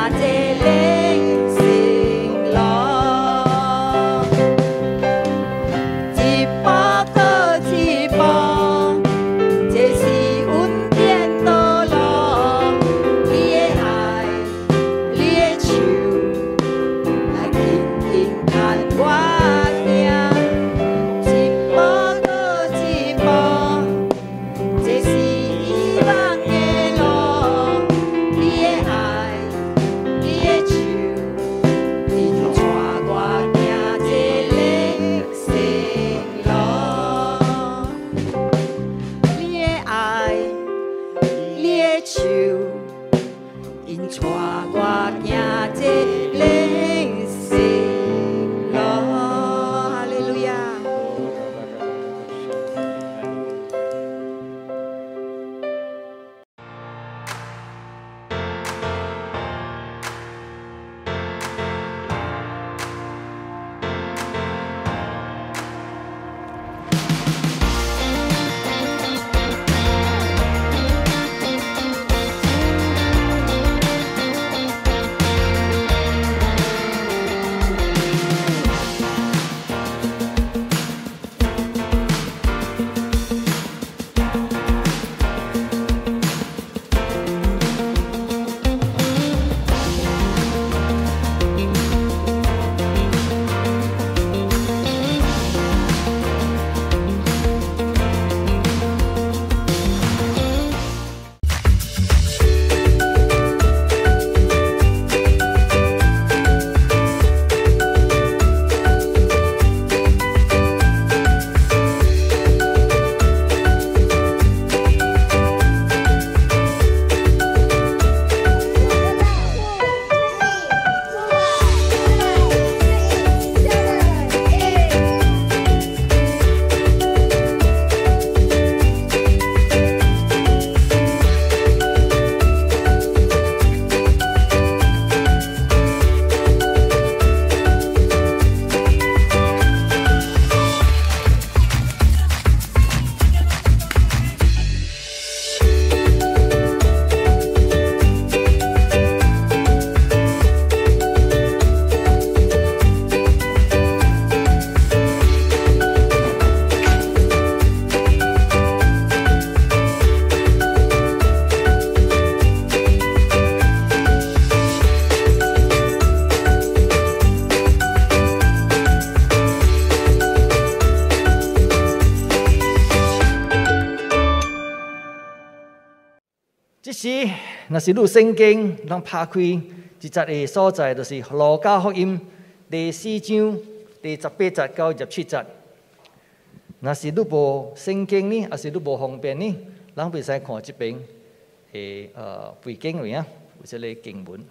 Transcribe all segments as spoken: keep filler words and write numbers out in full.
即时若是录圣经，咱拍开一节的所在，就是《路加福音》第四章第十八节到二十七节。若是你无圣经呢，还是你无方便呢，咱袂使看这边的呃背景位啊，有这个经文。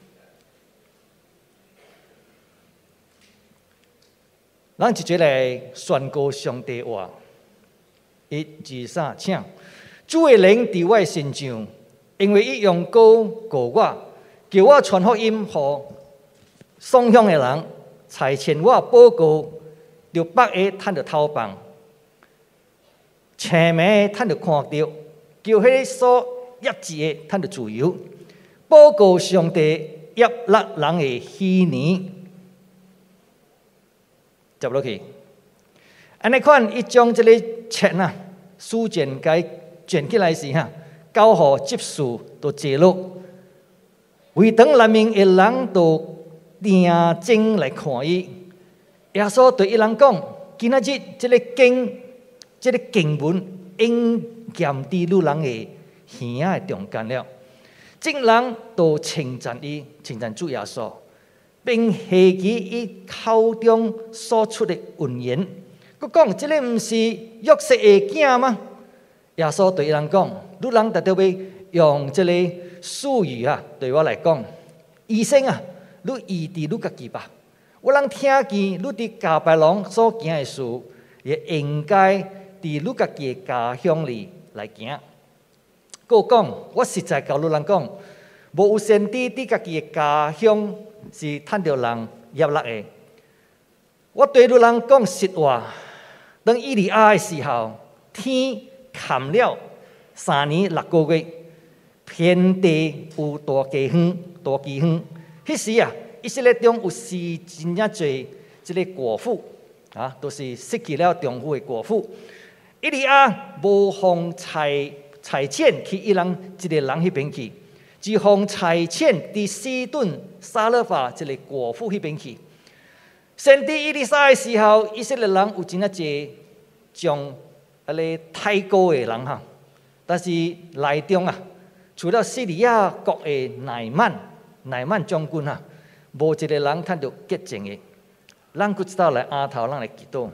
咱直接来宣告上帝话，一、二、三，请主的灵伫我身上。因为伊用膏膏我，叫我传福音予丧乡的人，差遣我报告，着百个趁着头棒，青眉趁着看到，叫迄个所压制的趁着自由，报告上帝压勒人的喜年。接落去，安尼看，伊将这个册呐，书卷该卷起来时哈。交互执事都记录，为等人民的人都定睛来看伊。耶稣对伊人讲：今仔日这个经，这个经文应验伫女人的耳仔的中间了。众人都称赞伊，称赞主耶稣，并希奇伊口中所出的文言。佮讲：这个毋是约瑟的囝吗？耶稣对伊人讲。你人特别用这个术语啊，对我来讲，医生啊，你医治你家己吧。我人听见你伫加百农所行的事，也应该伫你家己的家乡里来行。佮讲，我实在甲你人讲，无有先知伫家己的家乡是趁着人业力的。我对你人讲实话，当以利亚的时候，天砍了。三年六个月，遍地有大饥荒，大饥荒。 迄时啊，以色列中有四真正侪即个寡妇啊，都是失去了丈夫的寡妇。以利亚无奉差差遣去伊人一个人迄边去，只奉差遣伫西顿撒勒法一个寡妇迄边去。先伫以利沙的时候，以色列人有真啊侪将啊咧太高的人哈，但是内中啊，除了西利亚国的乃曼乃曼将军啊，无一个人趁到洁净的。咱佫知道来下头，咱来祈祷。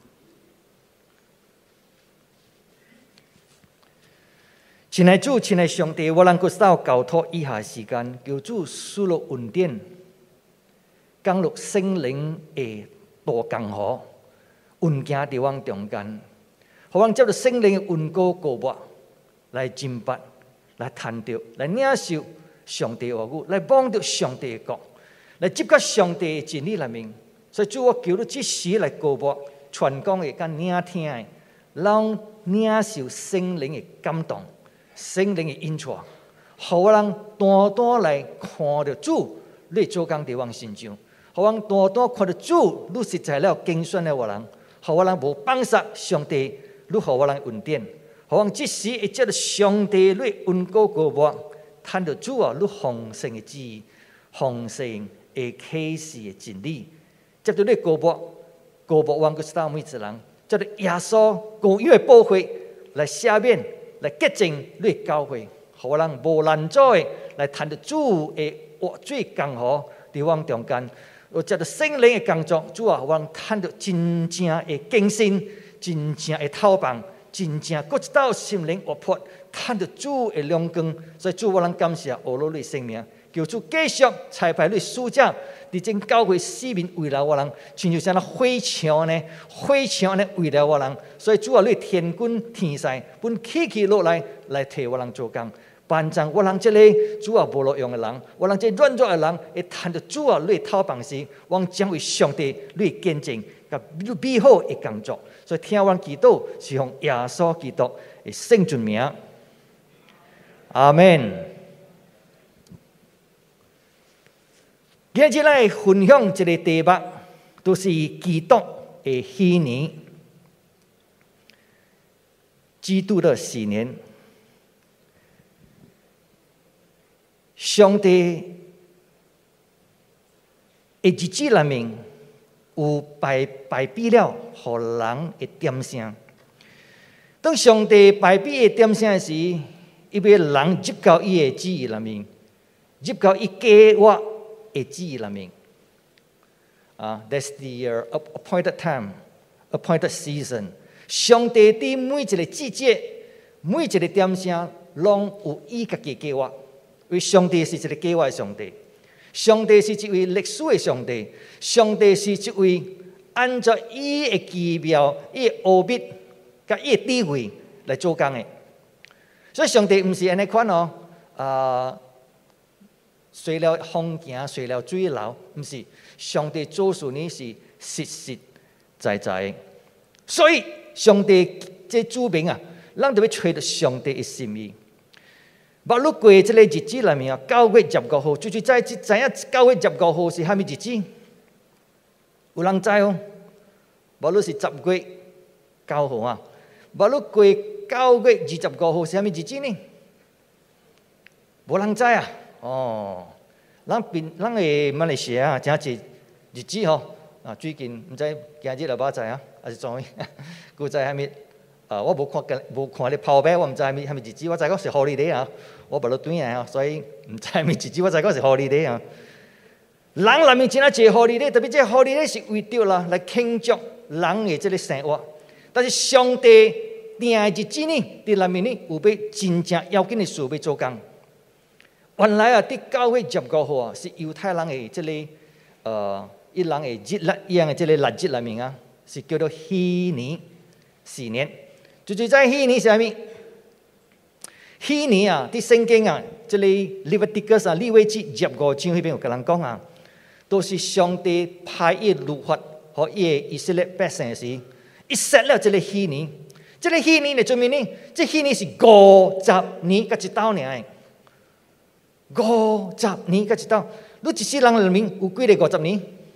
亲爱主，亲爱上帝，我咱佫稍交托以下时间，求主赐落恩典，降落圣灵的大江河，运行伫阮中间，互阮接着圣灵的恩膏膏抹，来敬拜，来谈着，来领受上帝的话语，来帮着上帝的国，来接触上帝的真理内面。所以主，我求你即时来膏抹，传讲的甲领听的，让领受圣灵的感动。圣灵的引带，互我人单单来看到主，你做工伫阮身上；互我人单单看到主，你实在了拣选了我人；互我人无放杀上帝，你互我人恩典；互我人即时会接到上帝你恩膏膏抹，趁到主啊，你丰盛的旨意、丰盛的启示的真理，接到你膏抹、膏抹阮个三每一人，接到耶稣高约的宝血来赦免。来洁净你的教会，互我人无拦阻的来谈到主的活水江河伫阮中间，我接到圣灵的工作，主啊，我人谈到真正的更新，真正的透放，真正各一道心灵活泼，谈到主的亮光。所以主，我人感谢俄罗你生命，求主继续差派你使者伫正教会四面围绕我人，亲像像那火墙呢，火墙呢围绕我人。所以主啊，你天君天使，本起起落来来替我人做工，帮助我人这个主啊无路用的人，我人这软弱的人，会谈到主啊你透放时，我们将为上帝你见证，甲美好的工作。所以听我祈祷，是用耶稣基督的圣尊名，阿門。今日来分享一个题目，都是基督的禧年，基督的禧年。上帝的日子内面有排排比了，互人的点声。当上帝排比的点声时，伊要人入到伊的旨意内面，入到伊计划的旨意内面。啊 ，That's the appointed time, appointed season。上帝伫每一个季节、每一个点声，拢有伊家己计划。因为上帝是一个计划的上帝，上帝是一位历史的上帝，上帝是一位按照伊的奇妙、伊的奥秘、甲伊的智慧来做工的。所以上帝唔是安尼款哦，啊，随了风行，随了水流，唔是。上帝做事呢是实实在在的。所以上帝这主名啊，咱就要找到上帝的心意。捌路过这个日子内面啊，九月十五号，就是知知知影九月十五号是虾米日子？有人知哦？捌路是十月九號啊，捌路過九月二十五號是蝦米日子呢？無人知啊！哦，咱邊咱嘅馬來西亞真係日子吼啊！最近唔知今日有冇知啊？還是昨日？佢知蝦米？啊，我無看緊，無看你跑馬，我唔知係咪係咪日子，我知嗰是 holiday 啊！我捌落短啊，所以唔知係咪日子，我知嗰是 holiday 啊！人內面真係一個 holiday，特別這 holiday 是為着啦來慶祝人嘅這個生活。但是上帝定嘅日子呢，佇內面呢有要真正要緊嘅事要做工。原來啊，佇九月十五號啊，是猶太人嘅這個呃，伊人嘅日曆一樣嘅這個日子內面啊，是叫做禧年、禧年。就是在禧年是啥物？禧年啊，佇聖經啊，這個利未記啊，利未記十五章迄邊有甲人講啊，都是上帝派伊律法和伊嘅以色列百姓時，伊設了這個禧年。這個禧年嚟做咩呢？這禧年是五十年甲一斗爾，五十年甲一斗。 你一世人里面有几个五十年？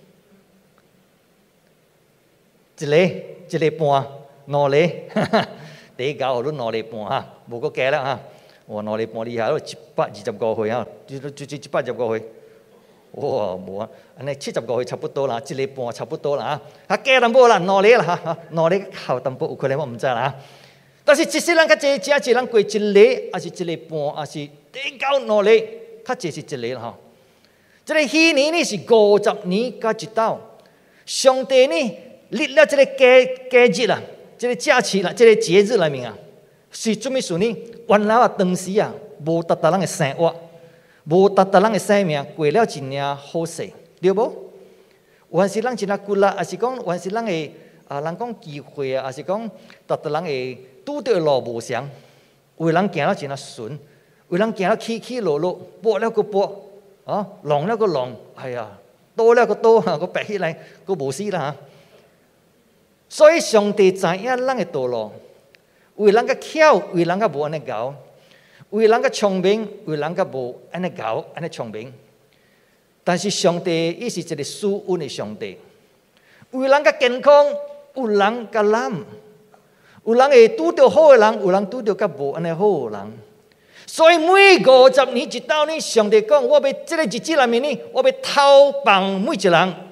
一个，一个半，两个。第一教你两个半哈，无个加啦哈。哇，两个半厉害，一百二十五岁啊，就就就一百二十五岁。哇，无啊，安尼七十五岁差不多啦，一个半差不多啦啊。啊，加淡薄啦，两个啦哈，两个靠淡薄有可能我唔知啦。但是一世人较济，只一人过一个，还是一个半，还是第一教两个，较济是一个啦哈。这个虚年呢是五十年加一斗，上帝呢立了这个假假日啦。这个假期啦，这个节日里面啊，是做咩事呢？原来啊，当时啊，无达达人的生活，无达达人的生命过了一领好势，对无？还是人一领骨力，还是讲还是人的啊，人讲机会啊，还是讲达达人的拄到路无常，有人行了一领顺，有人行了起起落落，搏了个搏，啊，浪了个浪，哎呀，多了个多，个白起来个无死啦哈。所以上帝知影人的道路，为人较巧，为人较无安尼搞，为人较聪明，为人较无安尼搞，安尼聪明。但是上帝伊是一个施恩的上帝，为人较健康，有人较懒，有人会拄到好的人，有人拄到较无安尼好的人。所以每五十年一斗呢，上帝讲，我要这个日子里面呢，我要投放每一人。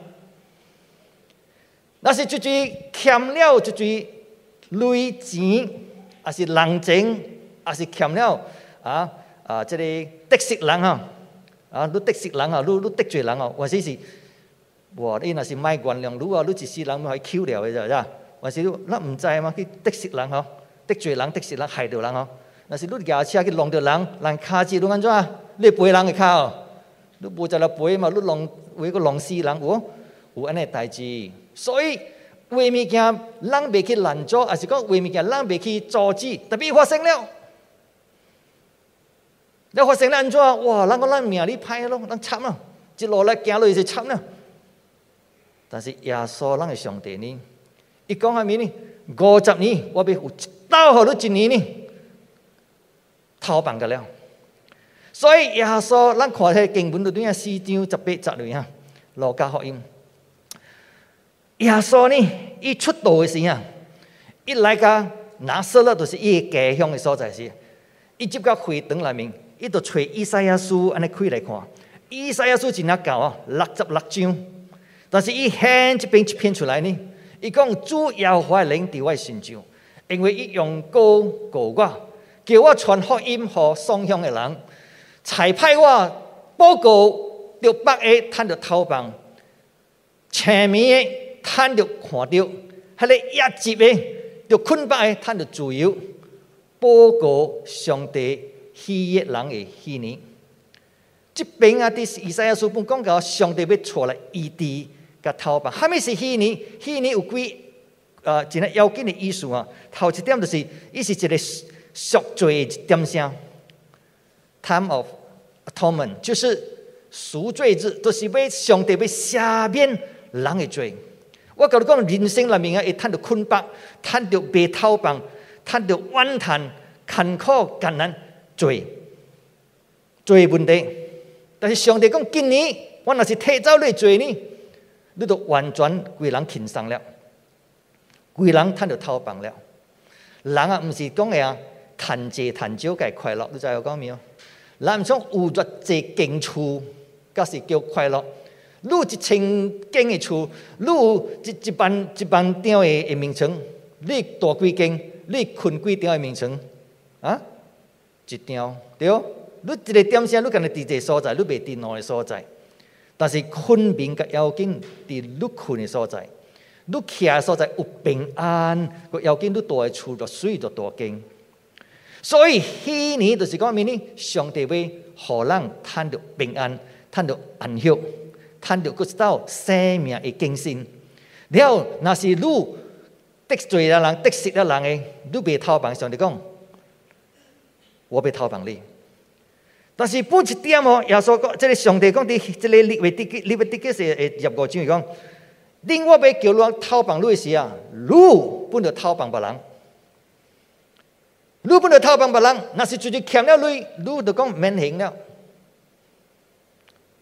那是一嘴欠了一嘴雷钱，还是人情，还是欠了啊啊！这个得失人哈啊，你得失人啊，你你得罪人啊，或者是哇，你若是卖原谅你啊，你一世人咪可以 Q 掉嘅咋咋？或是你咱唔知嘛，去得失人嗬，得罪人、得失人、害到人嗬。若是你駕車去弄到人，人卡住你安怎啊？你賠人嘅卡哦，你無就嚟賠嘛，你弄為個弄死人有有安尼代志。所以為物件人袂去攔阻，還是講為物件人袂去阻止，特別發生了，你發生了安怎？哇！人講咱命哩歹咯，咱慘咯，一路來行落去就慘咯。但是耶穌咱嘅上帝呢，伊講下面呢，五十年我要有到好你一年呢，偷辦個了。所以耶穌咱看睇經文裏邊四章十八節裏哈，路加福音。耶穌呢，伊出道嘅時啊，伊來個拿撒勒就是伊嘅家鄉嘅所在時，伊接到會堂內面，伊就找以賽亞書安尼開來看。以賽亞書真係夠啊，六十六章，但是伊掀一篇一篇出來呢，伊講主耶和華領佇我身上，因為伊用膏膏我，叫我傳福音給喪鄉嘅人，差派我報告着百個趁着頭棒，前面嘅趁着看到，迄個一節嘅着困百個趁着自由，報告上帝喜悅人嘅喜年。這邊啊，啲以賽亞書本講到上帝要出來醫治甲頭棒，蝦米是喜年？喜年有幾啊？真係要緊嘅意思啊！頭一點就是，伊是一個贖罪嘅點聲 ，time of atonement，就是贖罪日，就是要上帝要赦免人嘅罪。我甲你講，人生裏面啊，會趁到困迫，趁到被頭棒，趁到怨嘆、困苦、艱難、罪罪問題。但是上帝講，今年我若是提走你罪呢，你就完全規人輕鬆了，規人趁到頭棒了。人啊，唔是講嘅啊，賺濟賺少嘅快樂，你知我講咩？人唔想有咗濟間厝，嗰是叫快樂。你有一千間嘅厝，你有一一萬一萬張嘅嘅名稱，你大幾間，你困幾張嘅名稱啊？一張對。你一個點聲，你敢若佇一個所在，你袂佇兩個所在。但是困眠較要緊，佇你困嘅所在，你徛嘅所在有平安，個要緊你大嘅厝就水就大間。所以迄年就是講咩呢？上帝要互人趁到平安，趁到安息。趁到嗰道生命嘅更新，了若是你得罪了人、得失了人嘅，你袂偷幫上帝講，我要偷幫你。但是不一點哦，耶穌講，即係上帝講啲，即係利未記利未記是誒十五章講，另我要叫你偷幫你嘅時啊，你本就偷幫別人，你本就偷幫別人，若是自己欠了你，你就講免還了。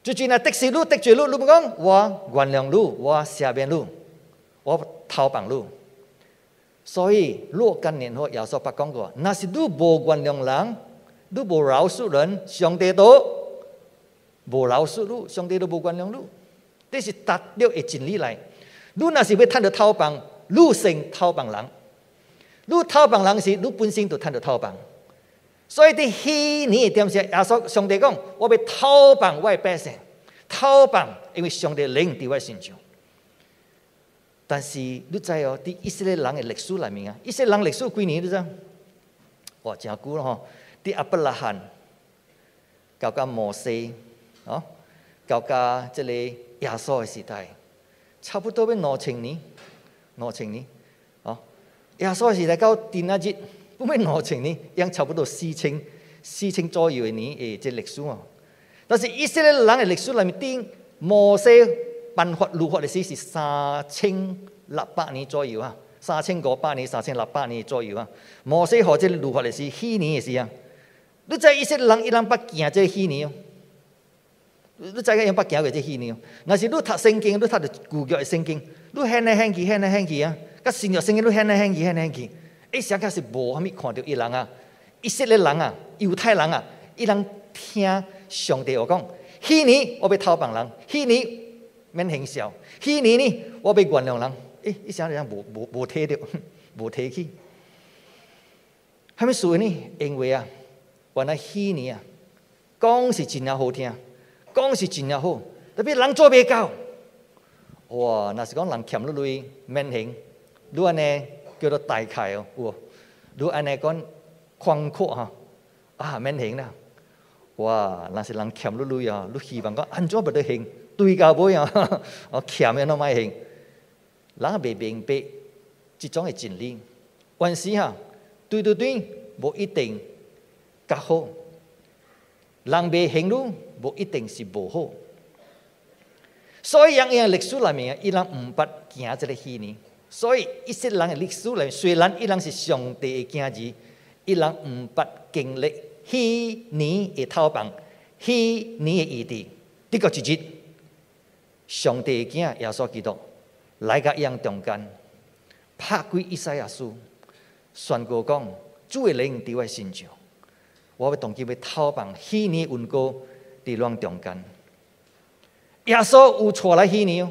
最近啊，得罪你得罪你，你唔讲，我原谅你，我赦免你，我偷放你。所以若干年后，耶穌捌講過，那是你無原諒人，你無饒恕人，上帝都無饒恕你，上帝都無原諒你。這是達了嘅真理嚟。你若是要趁到偷放，你先偷放人。你偷放人時，你本身就趁到偷放。所以啲希年嘅點是，耶穌上帝講，我要偷放我嘅百姓，偷放，因為上帝靈喺我身上。但是你知哦，啲以色列人嘅歷史裏面啊，以色列人歷史幾年你知？哇，真久咯嗬！啲亞伯拉罕，到到摩西，哦，到到即個耶穌嘅時代，差不多要兩千年，兩千年，哦，耶穌嘅時代到第那日，不咩兩千年，已經差不多四千四千左右嘅年誒，即歷史啊。但是以色列人嘅歷史裏面，啲摩西辦法律法嘅時是三千六百年左右啊，三千五百年、三千六百年左右啊。摩西學這律法嘅時，希年嘅時啊，你知以色列人伊人捌行這希年哦，你知個人捌行過這希年哦。若是你讀聖經，你讀到舊約嘅聖經，你顯來顯去、顯來顯去啊，甲新約聖經你顯來顯去、顯來顯去，誒時間是無啥物看到伊人啊，以色列人啊、猶太人啊，伊人聽上帝話講，希年我要偷放人，希年免行孝，希年呢我要原諒人，誒一想人無無無睇到，無睇起，係咪屬於呢？因為啊，原來希年啊，講是真係好聽，講是真係好，特別人做袂到，哇！若是講人欠你類免行，你安尼叫做大開哦，有，你安尼講寬闊嚇，啊免行啦。哇！若是人欠你類啊，你希望講安怎要得行？對到尾啊，我欠嘅都咪行。人未明白這種嘅真理，有時嚇對對對，無一定較好。人未行路，無一定是無好。所以樣樣歷史裏面啊，伊人唔捌行這個希年。所以以色列人嘅歷史裏面，雖然伊人是上帝嘅囝兒，伊人唔捌經歷希年嘅偷放，希年嘅異地。呢個一日，上帝嘅囝耶穌基督來到伊人中間，拍開以賽亞書，宣告講：主嘅靈喺我身上，我要動機要偷放希年嘅恩膏喺咱中間。耶穌有出來希年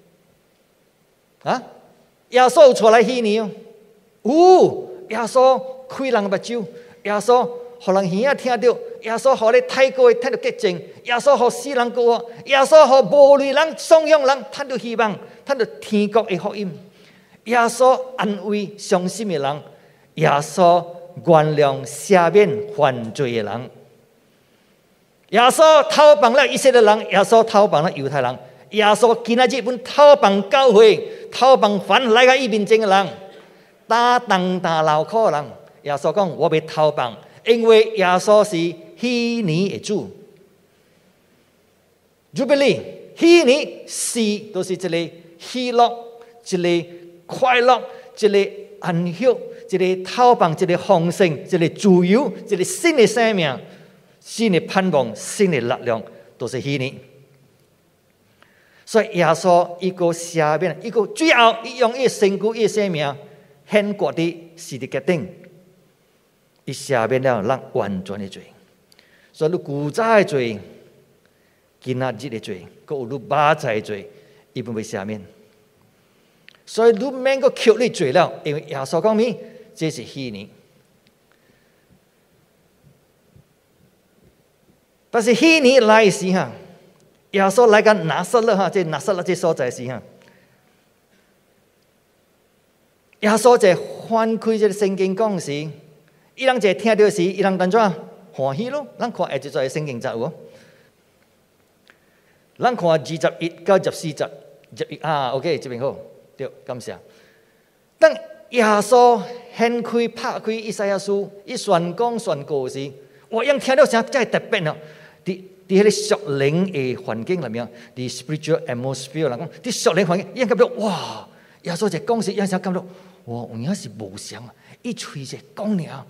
啊！耶穌有出來希年有耶穌開人目睭，耶穌讓人耳仔聽到，耶穌讓你太過聽到潔淨，耶穌讓死人復活，耶穌讓無類人、喪養人聽到希望，聽到天國的福音。耶穌安慰傷心的人，耶穌原諒赦免犯罪的人。耶穌偷放了以色列人，耶穌偷放了猶太人，耶穌今仔日本偷放教會，偷放凡來到伊面前的人，打東打勞苦的人。耶穌講：我要偷放，因為耶穌是希年的主。Jubilee，希年是都是一個喜樂，一個快樂，一個安息，一個偷放，一個豐盛，一個自由，一個新的生命。新的盼望，新的力量，都是希年。所以耶穌一個赦免，一個最後伊用伊身軀、伊生命獻過的是的決定，伊赦免了咱完全的罪。所以你古早的罪、今仔日的罪，還有你明仔的罪，伊本被赦免。所以你免個扣你罪了，因為耶穌講咩？這是希年。但是希年來時哈，耶穌來到拿撒勒哈，即拿撒勒這所在時哈，耶穌在翻開這個聖經講時，伊人就聽到時，伊人當作歡喜咯。咱看下一節聖經節有，咱看二十一到十四節，十一啊 ，OK， 這邊好，對，感謝。當耶穌掀開拍開以賽亞書，伊宣講宣告時，我因聽到聲真係特別咯。啲啲喺啲屬靈嘅環境裏面，啲 spiritual atmosphere 啦，講啲屬靈環境，因感到哇！耶穌就講時，因時感到哇，有影是無相啊！一吹就講了，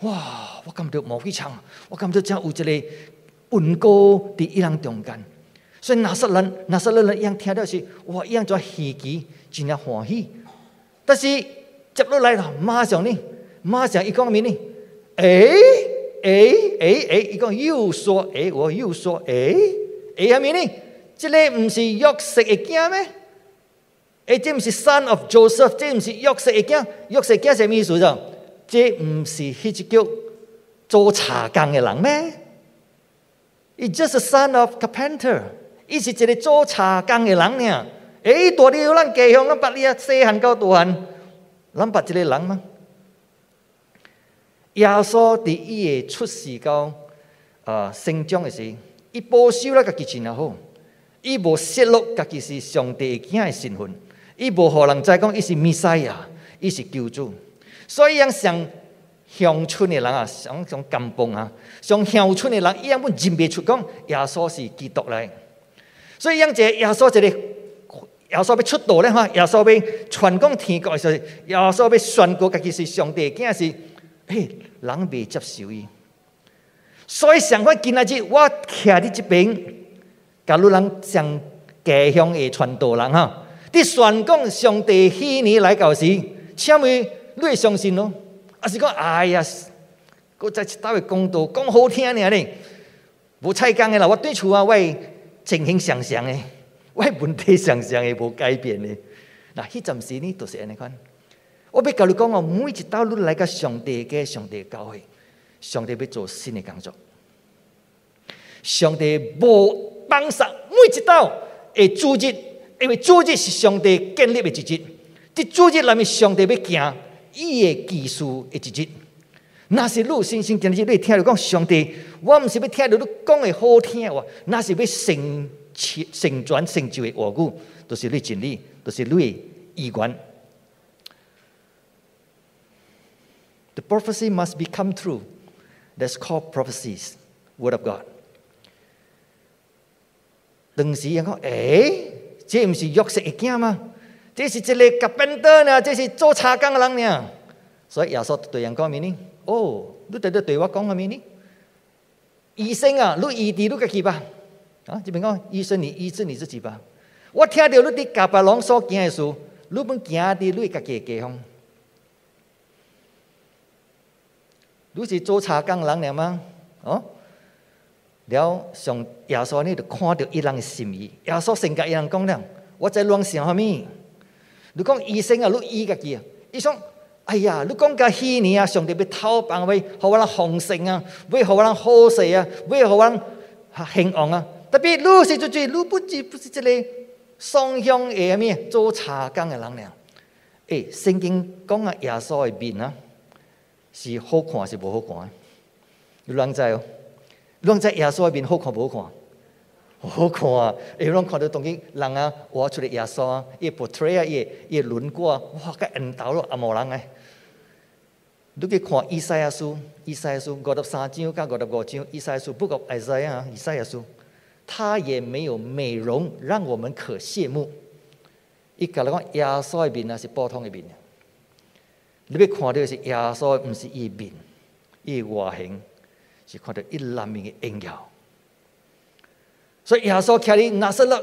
哇！我感到冇幾長，我感到真有一個恩膏喺伊人中間。 所以拿撒勒拿撒勒人一样听到是哇，一样做喜极，真係歡喜。但是接落嚟啦，馬上呢，馬上一講咩呢？誒誒誒誒，一講又說誒，我又說誒誒係咩呢？這個唔是約瑟嘅囝咩？誒，這唔是 son of Joseph， 這唔是約瑟嘅囝。約瑟囝係咩意思啫？這唔是迄隻叫做茶工嘅人咩？ It's just a son of carpenter。伊是一個做茶工嘅人爾。誒，大啲咱家鄉，咱捌你啊，細漢到大漢，咱捌一個人嗎？耶穌佇伊嘅出世到啊成長嘅時，伊保守了家己真好，伊無泄露家己是上帝嘅囝嘅身份，伊無互人知講伊是彌賽亞，伊是救主。所以，樣上鄉村嘅人啊，上上甘榜啊，上鄉村嘅人，伊樣本認袂出講耶穌是基督嚟。所以，樣一個耶穌一個耶穌要出道咧，哈！耶穌要傳講天國嘅時候，耶穌要宣告家己是上帝嘅囝是，嘿，人未接受伊。所以上款今仔日我徛伫即邊，假如人上家鄉嘅傳道人哈，你宣講上帝禧年來到時，請問你會相信咯？還是講哎呀，我再一道嘅講道講好聽爾咧，無菜工嘅啦，我對厝啊，我情形常常嘅。我問題常常係無改變嘅。嗱，迄陣時呢，就是安尼款。我要教你講哦，每一道你來到上帝嘅上帝教會，上帝要做新嘅工作。上帝無放殺每一道嘅主日，因為主日是上帝建立嘅一日。啲主日內面上帝要行伊嘅技術嘅一日。那是你信心今日你聽到講上帝，我唔是要聽到你講嘅好聽喎，那是要成。成全成就嘅話語，都是你真理，都是你嘅意願。The prophecy must become true. That's called prophecies, word of God. 當時人講，誒，這唔是約瑟嘅囝嗎？這是一個甲便當呢，這是做茶工嘅人呢。所以耶穌對人講咩呢？哦，你對對對我講嘅咩呢？醫生啊，你醫治你家己吧。啊！這邊講醫生，你醫治你自己吧。我聽到你啲甲別人所行嘅事，你本行啲你家己嘅家鄉。你是做茶工人嚟嗎？哦，了上耶穌呢就看到伊人嘅心意。耶穌成甲伊人講咧，我在亂想啥物？你講醫生啊，你醫家己啊？伊講，哎呀，你講甲禧年啊，上帝要討辦，為互我人豐盛啊，為互我人好勢啊，為互我人興旺啊。特別你是做最，你不是不是一個雙向嘅咩做茶工嘅人倆。誒，聖經講啊，耶穌嘅面啊，是好看是無好看？你啷知哦？你啷知耶穌嘅面好看無好看？好看啊！誒，啷看到當今人啊，畫出嚟耶穌啊，伊 portray 啊，伊伊輪廓啊，哇，個緣投咯，阿無人誒。你去看以賽亞書，以賽亞書五十三章加五十五章，以賽亞書不過以賽亞，以賽亞書。他也沒有美容，讓我們可羨慕。伊甲你講耶穌嘅面啊，是普通嘅面。你要看到是耶穌，唔是伊面，伊外形是看到伊裡面嘅榮耀。所以耶穌徛喺拿撒勒，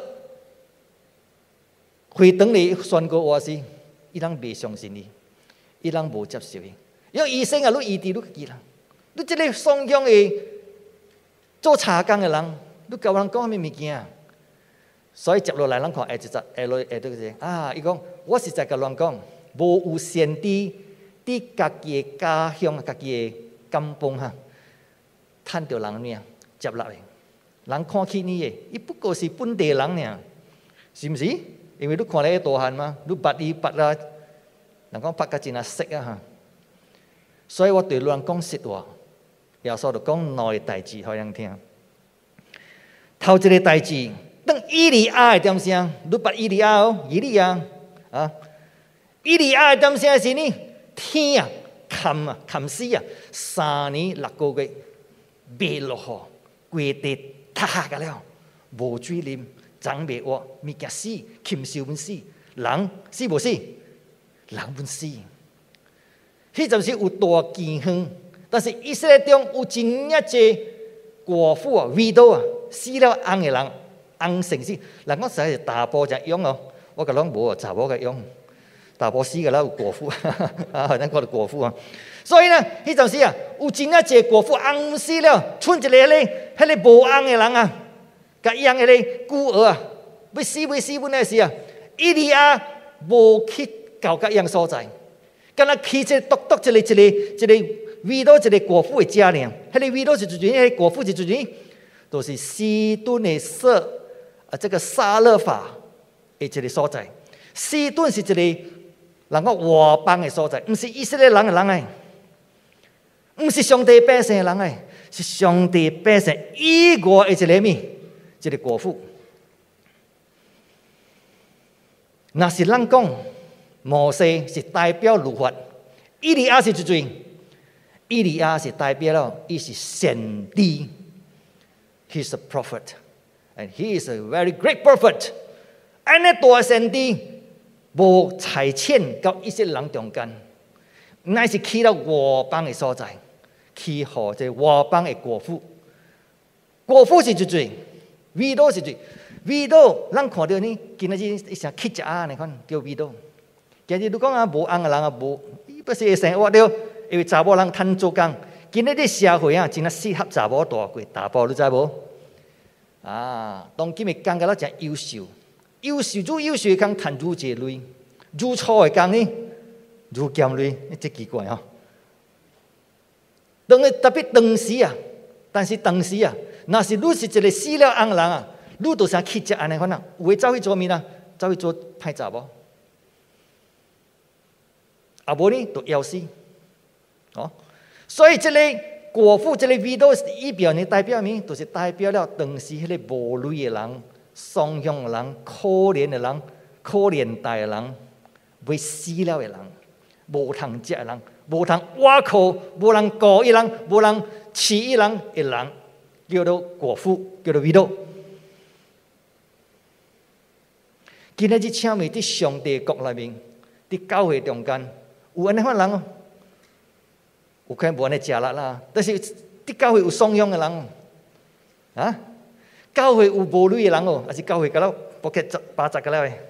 回等你宣告話是，伊人未相信你，伊人無接受伊。因為醫生啊，你醫治你自己啦，你即個雙向嘅做茶工嘅人。你教人講咩物件？所以接落嚟，咱看下一集，下落下到嘅啊，伊講我是在甲人講，無有先知佇家己嘅家鄉、家己嘅甘榜哈，趁到人咩接納嘅，人看起你嘅，伊不過是本地人爾，是唔是？因為你看你大漢嘛，你捌伊捌啊，人講捌甲真啊識啊哈，所以我對人講實話，耶穌就講內代志，互人聽。頭一個代志，當以利亞嘅點聲，你捌以利亞哦？以利亞啊，以利亞嘅點聲是呢？天啊，冚啊，冚死啊，三年六個月，未落雨，規地塌下個了，無水啉，長未活，物件死，禽獸本死，人死無死，人本死。迄陣時有大饑荒，但是以色列中有真一個寡婦啊，widow啊。死了翁嘅人， 红城市，人講實係大波就用哦，我講冇啊，查某嘅用，大波死嘅啦有國父啊，好像講到國父啊。所以呢，迄陣時啊，有真啊一個國父紅死了，剩一個迄個迄個無紅嘅人啊，甲伊樣迄個孤兒啊，要死要死本來是啊，伊利亞無去搞甲樣所在，敢若去一個獨獨一個一個一個遇到一個國父嘅家呢，迄個遇到是做啥？迄個國父是做啥？都是西頓的色啊，這個沙勒法的一個所在。西頓是一個人講外邦的所在，唔是以色列人嘅人誒，唔是上帝百姓嘅人誒，是上帝百姓以外的一個咩？一個國父。若是咱講摩西是代表律法，以利亞是做啥？以利亞是代表了，伊是先知。He's a prophet, and he is a very great prophet. 安尼大先知無差遣到以色列人中間，乃是去到外邦的所在，去互這外邦的國父。國父是做啥？味道是做啥？味道，咱看到呢，今日一聲乞食啊，你看叫味道。今日你講啊，無紅嘅人啊，無，伊不是會生活了，因為查某人趁做工。今日啲社會啊，真係適合查某大過大埔，你知無？啊，當今日工個了真優秀，優秀愈優秀嘅工賺愈濟累，愈粗嘅工呢愈減累，真奇怪哦。當特別當時啊，但是當時啊，若是你是一個死了紅人啊，你就想去食安尼款啊，有會走去做咩啊？走去做歹查某，啊無呢就夭死，哦。所以這個國父這個味道意表呢，代表咩？就是代表了當時迄個無類嘅人、喪鄉嘅人、可憐嘅人、可憐大嘅人、要死了嘅人、無通食嘅人、無通挖苦、無人告伊人、無人飼伊人嘅人，叫做國父，叫做味道。今日啲請問喺上帝國內面，喺教會中間有安尼款人哦。有可能無安尼食力啦，但是啲教會有喪鄉嘅人啊，教會有無類嘅人哦，還是教會嗰度博客八十個咧。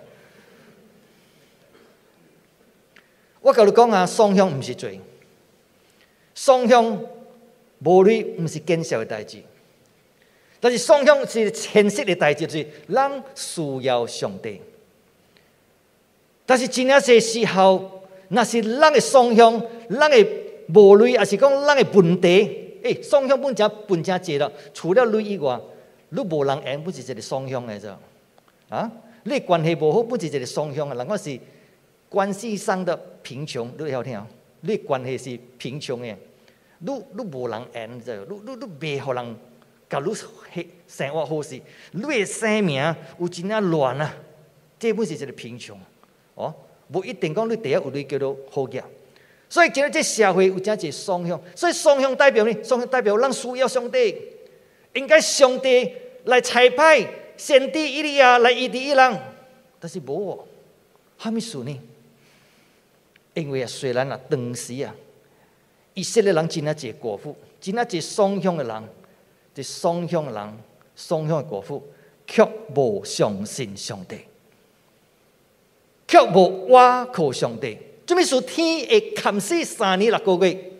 我甲你講啊，喪鄉唔是罪，喪鄉無類唔是見笑嘅代誌，但是喪鄉是現實嘅代誌，就是人需要上帝。但是真正嘅時候，那是人嘅喪鄉，人嘅無類，也是講咱嘅問題。誒，喪鄉本真本真濟啦，除了類以外，你無人緣，本是一個喪鄉嘅啫。啊，你關係無好，本是一個喪鄉嘅。人講是關係上的貧窮，你有聽？你關係是貧窮嘅，你你無人緣啫，你你你袂互人甲你生活好勢，你嘅生命有真啊亂啊，這本是一個貧窮。哦，無一定講你第一有你叫做好嘅。所以今日這社會有真濟喪鄉，所以喪鄉代表呢？喪鄉代表咱需要上帝，應該上帝來差派先知以利亞來醫治伊人，但是無哦，蝦米事呢？因為啊，雖然啊，當時啊，以色列人真係濟國父，真係濟喪鄉嘅人，濟喪鄉嘅人，喪鄉嘅國父，卻無相信上帝，卻無倚靠上帝。做咩事？天會砍死三年六個月？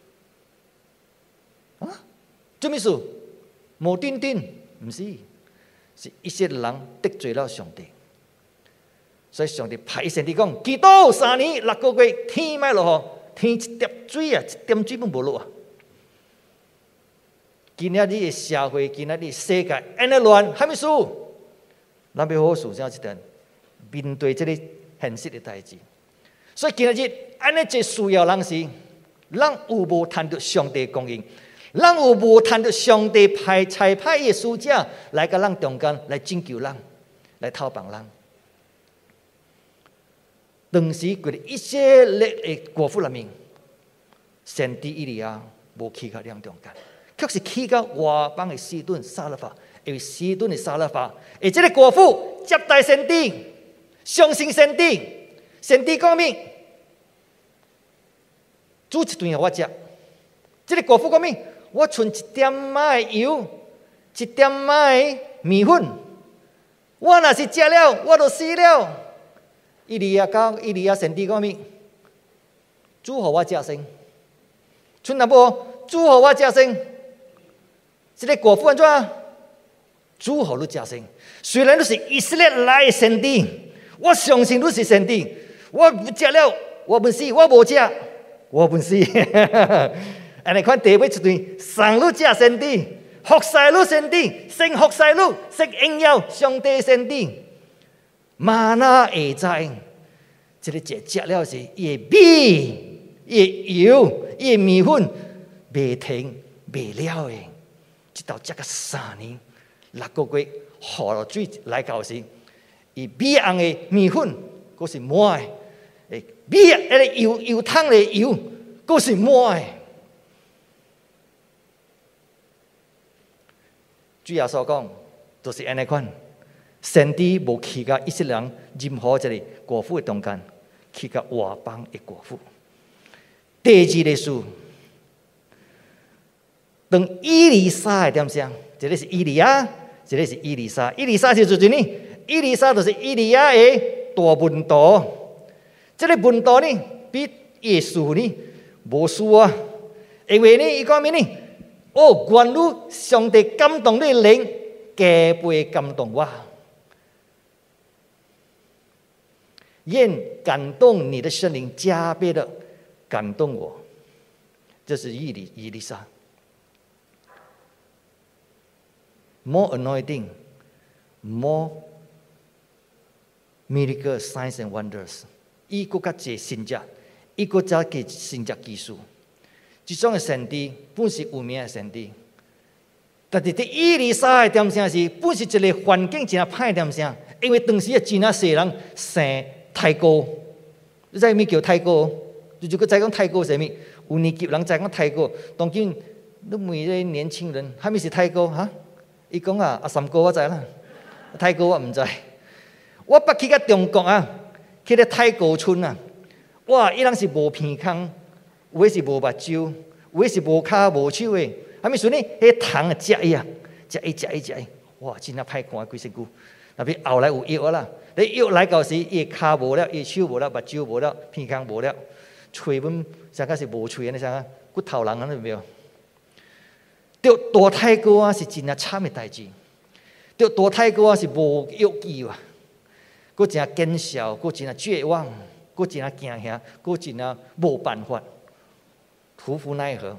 啊？做咩事？無端端？唔是，是一些人得罪了上帝，所以上帝派先知講：祈禱三年六個月，天咪落雨，天一滴水啊，一點水都無落啊！今日你嘅社會，今日你世界，安尼亂，蝦米事？咱要好好思想一陣，面對這個現實嘅代誌。所以今日安尼一需要人是，咱有無談到上帝供應，咱有無談到上帝派差派嘅使者來甲咱中間來拯救咱，來討幫咱。當時佢哋以色列嘅國父裏面，先知以利亞無去到兩中間，卻是去到外邦嘅西頓撒勒法，因為西頓嘅撒勒法，而這個國父接待先知，相信先知。先知講咩？煮一頓給我食。這個國父講咩？我存一點仔油，一點仔米粉， 我若是食了，我就死了。伊利亚讲，伊利亚先知讲咩？主互我食先，剩若无主互我食先。这个寡妇安怎？主互你食先。虽然你是以色列来的先知，我相信你是先知。我食了，我不死，我无食，我不死。安尼看地尾一段，上你食先知，服侍你先知，先服侍你，先荣耀上帝先知。玛拿会知，这个食食了是伊的米，伊的油，伊的米粉，未停未了的。直到食个三年六个月，下落水来到时，伊米红的米粉，嗰是满的；诶，米迄个油油汤的油，嗰是满的。主耶稣讲，就是安尼款，先知无去甲以色列人任何一个寡妇的中间，去甲外邦的寡妇。第二个事。当以利沙的点上，一个是以利亚，一个是以利沙。以利沙是做啥呢？以利沙就是以利亚的大门徒。这个门徒呢，比耶稣呢无输啊。因为呢，伊讲咩呢？哦，原来上帝感动你的灵，加倍感动我。愿感动你的圣灵加倍的感动我。这是以利以利沙。More anointing, more miracle, signs and wonders. 伊更加侪神迹，伊更加嘅神迹技术。这种嘅神知本是有名嘅神知，但是伫以利沙嘅点声是本是一个环境真歹点声，因为当时啊真啊侪人生太高，你知咩叫太高？就就个再讲太高是啥物？有年纪人再讲太高，当今你问啲年轻人，虾米是太高哈？伊讲啊，阿三哥我知啦，泰国我唔知。我捌去到中国啊，去到泰国村啊，哇，伊人是无鼻孔，有的是无目睭，有的是无骹无手的。还没说呢，迄糖啊，食伊啊，食伊食伊食伊，哇，真啊歹看几身躯。特别后来有药啦，你药来到时，伊骹无了，伊手无了，目睭无了，鼻孔无了，喙本啥个是无喙安尼啥，骨头人安尼没有。着大太哥啊，是真啊惨的代志。着大太哥啊，是无欲求啊，佫真坚强，佫真啊绝望，佫真啊惊吓，佫真啊无办法，徒夫奈何。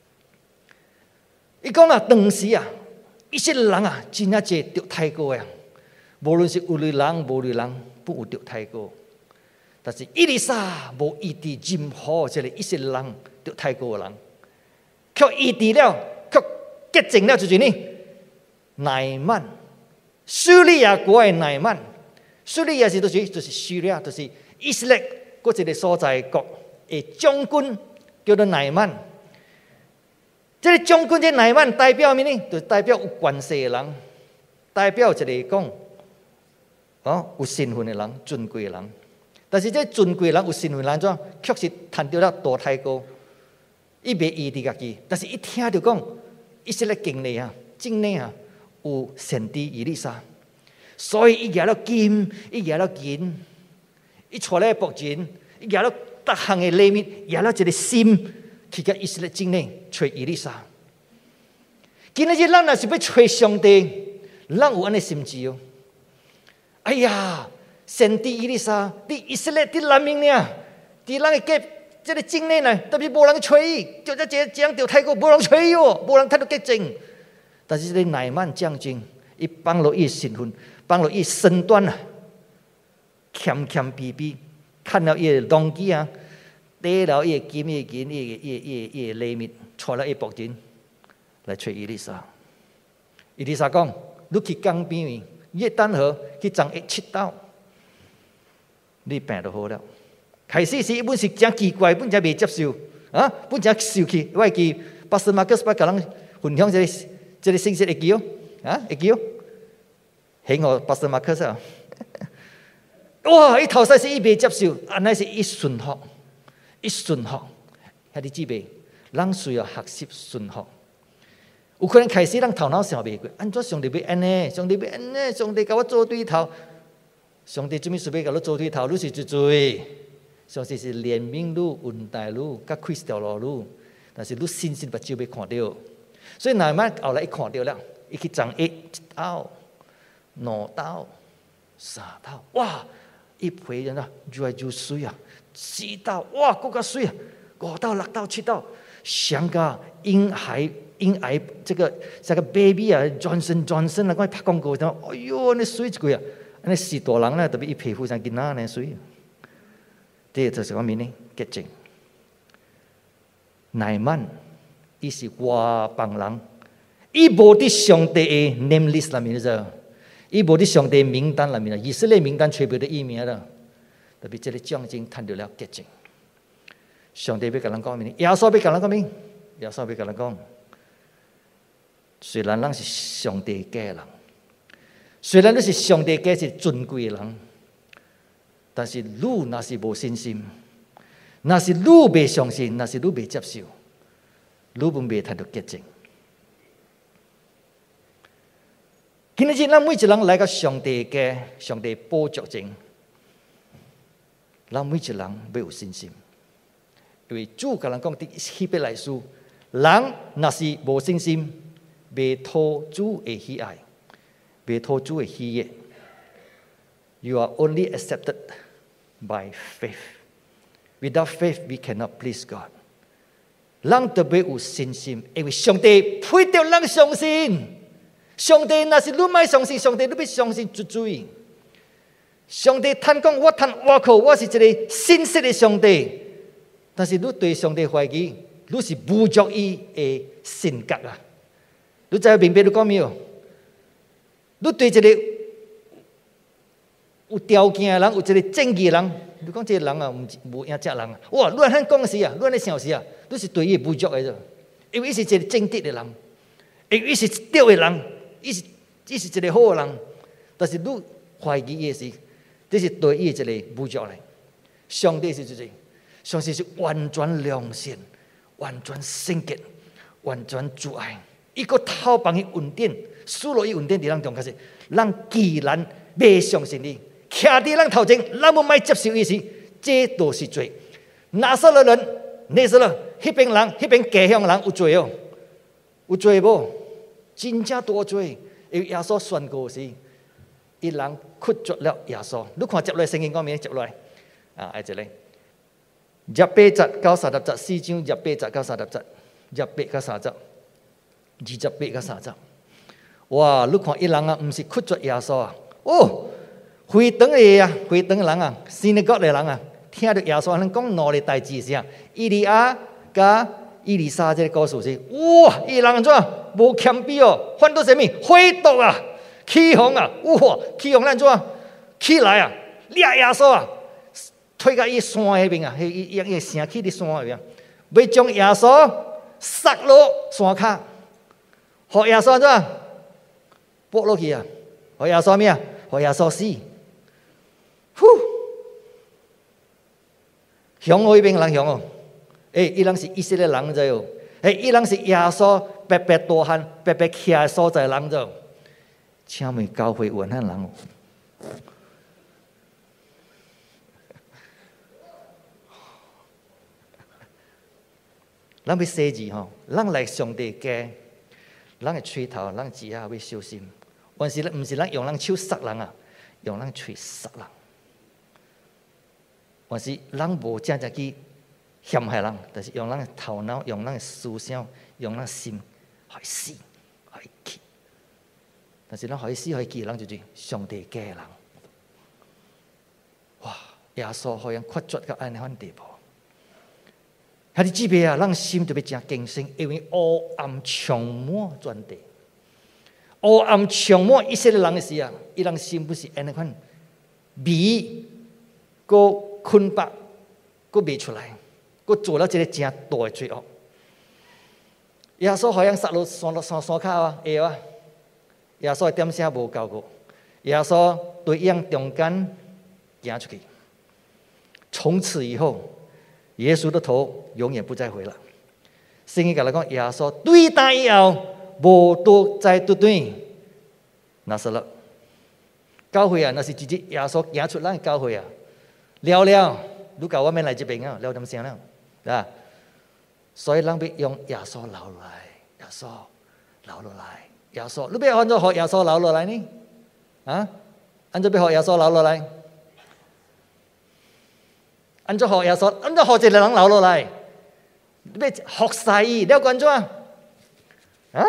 伊讲啊，当时啊，一些人啊，真啊侪着太哥呀。无论是有类人、无类人，不有着太哥。但是伊丽莎无医治任何一个一些人着太哥的人，却医治了。却洁净了就是呢，乃曼，叙利亚国的乃曼，叙利亚是就是就是叙利亚，就是以色列嗰一个所在国的将军叫做乃曼。这个将军这乃曼代表咩呢？就代表有权势的人，代表一个讲，哦有身份的人，尊贵的人。但是这尊贵的人有身份的人怎，确实谈到了大太高。伊袂医治家己，但是一听到讲以色列境内啊，境内啊有先知以利沙，所以伊举了金，伊举了银，伊带了仆人，伊举了各项的礼物，举了一个心去甲以色列境内找以利沙。今日咱若是要找上帝，咱有安尼心志哦。哎呀，先知以利沙，伫以色列伫南面呢，伫咱的家。这个境内呢，特别无人找伊，就这这这样条泰国无人找伊哦，无人睇到洁净。但是这个乃曼将军，伊帮了伊身份，帮了伊身段啊，谦谦卑卑，看了伊的动机啊，得了伊的金伊的银伊的伊伊伊的礼物，带了伊仆人来找以利沙。以利沙讲：，你去江边约旦河去种一七刀，你病就好了。开始是本是真奇怪，本真未接受啊，本真受气。我会记巴斯马克斯巴甲人分享这个这个信息会记哦，啊会记哦，幸好巴斯马克斯啊，哇！伊头先是伊未接受，安尼是伊顺服，伊顺服，遐啲姊妹，咱需要学习顺服。 有可能开始咱头脑想袂过，安怎上帝要安尼？上帝要安尼？上帝甲我做对头？上帝做咩事要甲你做对头？你是罪罪。上帝是怜悯你、恩待你、甲开条路你，但是你信心目睭要看到。所以乃縵后来伊看到了，伊去争一一刀、两刀、三刀，哇！一陪人啊，越来越水啊，四刀，哇，更加水啊，五刀、六刀、七刀，上个婴孩。婴儿这个这个 baby 啊 ，Johnson Johnson 啊，我拍广告，哎呦，那水一贵啊，那四大人咧，特别伊皮肤上囡仔那水，这就是我面呢洁净。乃縵，伊是外邦人，伊无伫上帝的 name list 里面啫，伊无伫上帝名单里面啦，以色列名单吹不得伊名啦，特别这个奖金赚到了洁净。上帝要甲人讲面，耶稣要甲人讲面，耶稣要甲人讲。虽然咱是上帝家人，虽然你是上帝家是尊贵的人，但是你若是无信心，若是你未相信，若是你未接受，你本未谈到洁净。今日咱每一人来到上帝家，上帝宝座前，咱每一人要有信心，因为主甲人讲伫希伯来书，人若是无信心。未讨主的喜爱，未讨主的喜悦。You are only accepted by faith. Without faith, we cannot please God. 人特别有信心，因为上帝配得人相信。上帝若是你莫相信，上帝你必相信绝对。上帝叹讲，我叹我靠，我是一个信实的上帝。但是你对上帝怀疑，你是侮辱伊的性格啊！你知明白你讲没有？你对一个有条件的人，有一个正义的人，你讲这个人啊，无影只人啊！哇，你安尼讲是啊，你安尼想是啊，你是对伊侮辱的，因为伊是一个正直的人，因为伊是对的人，伊是伊是一个好的人，但是你怀疑伊是，这是对伊一个侮辱嘞。上帝是就是，上帝是完全良善、完全圣洁、完全主爱。伊个头帮伊稳定，输落伊稳定伫咱中间时，咱既然未相信伊，徛伫咱头前，咱要莫接受伊时，这都是罪。拿撒勒人，那时了，迄边人，迄边家乡人有罪哦，有罪无？真正多罪。因为耶稣宣告时，伊人屈绝了耶稣。你看接落来圣经讲咩？接落来啊，爱一个，廿八节到三十节，四章廿八节到三十节，廿八到三十。二十八到三十，哇！你看一人啊，唔是屈绝耶稣啊，哦，回堂的啊，回堂的人啊，新的国的人啊，听到耶稣人讲两个代志是啊，以利亚加以利沙这个故事是，哇！伊人怎无谦卑哦，反倒什么悔毒啊，起哄啊，哇！起哄咱怎起来啊，掠耶稣啊，推到伊山那边啊，迄伊伊城起伫山那边，要将耶稣杀落山骹。互耶稣怎扑落去啊？互耶稣咩啊？互耶稣死。呼！向我迄边人向哦，诶，伊人是以色列人知哦，诶，伊人是耶稣白白大汉白白徛的所在人知。请问教会有安人哦？咱要写字吼，咱来上帝家。咱的喙头，咱舌啊要小心。但是咧，唔是咱用咱手杀人啊，用咱喙杀人。但是咱无真正去陷害人，但是用咱的头脑，用咱的思想，用咱心，去死，去气。但是咱去死去气，人就是上帝家人。哇！耶稣好像屈绝到安尼款地步。遐啲姊妹啊，咱心特别真坚定，因为黑暗充满全地，黑暗充满一些人的时啊，伊人心不是安尼款，迷，个困巴，个未出来，个做了一个真大的罪恶。耶稣好像杀落山落山山骹啊，会啊，耶稣的点声无够过，耶稣对样中间行出去，从此以后。耶稣的头永远不再回了。圣经讲来讲，耶稣对待以后无都在对对，那是了。教会啊，那是直接耶稣行出咱教会啊，了了，如果我们来这边啊，了点声了，啊，所以咱要用耶稣留落来，耶稣留落来，耶稣，你要按照學耶穌留落來呢？啊，按照要學耶穌留落來，按照學耶穌，按照學一個人留落來，你要學晒伊，了解怎啊？啊，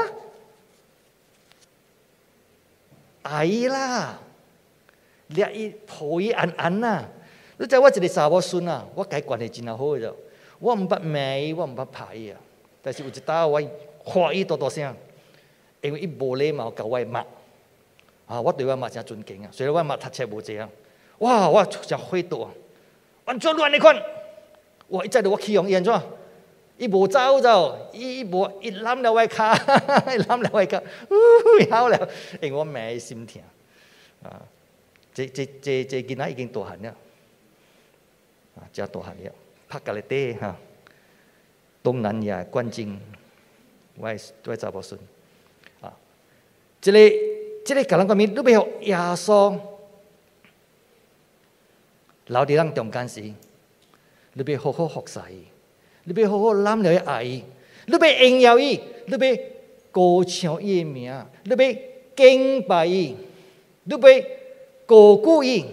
愛伊啦，掠伊抱伊安安啦。你知我一個查某孫啊，我甲伊關係真係好嘅啫。我唔捌罵伊，我唔捌拍伊啊。但是有一打我喊伊大大聲，因為伊無禮貌，甲我罵。啊，我對我媽真尊敬啊。雖然我媽讀冊無濟啊，哇，我真火大啊！安怎亂你看？哇！伊再度我起用伊安怎？伊無走走，伊無伊攬了我骹，伊攬了我骹，嗚好了，因為我罵伊心痛啊。這這這這囡仔已經大漢了，啊，真大漢了，拍家己底哈。東南亞冠軍，我我查某孫啊，即個即個甲人講咩？你要學耶穌留佇咱中間時，你要好好學習伊，你要好好攬了伊愛伊，你要榮耀伊，你要高唱伊的名，你要敬拜伊，你要高舉伊，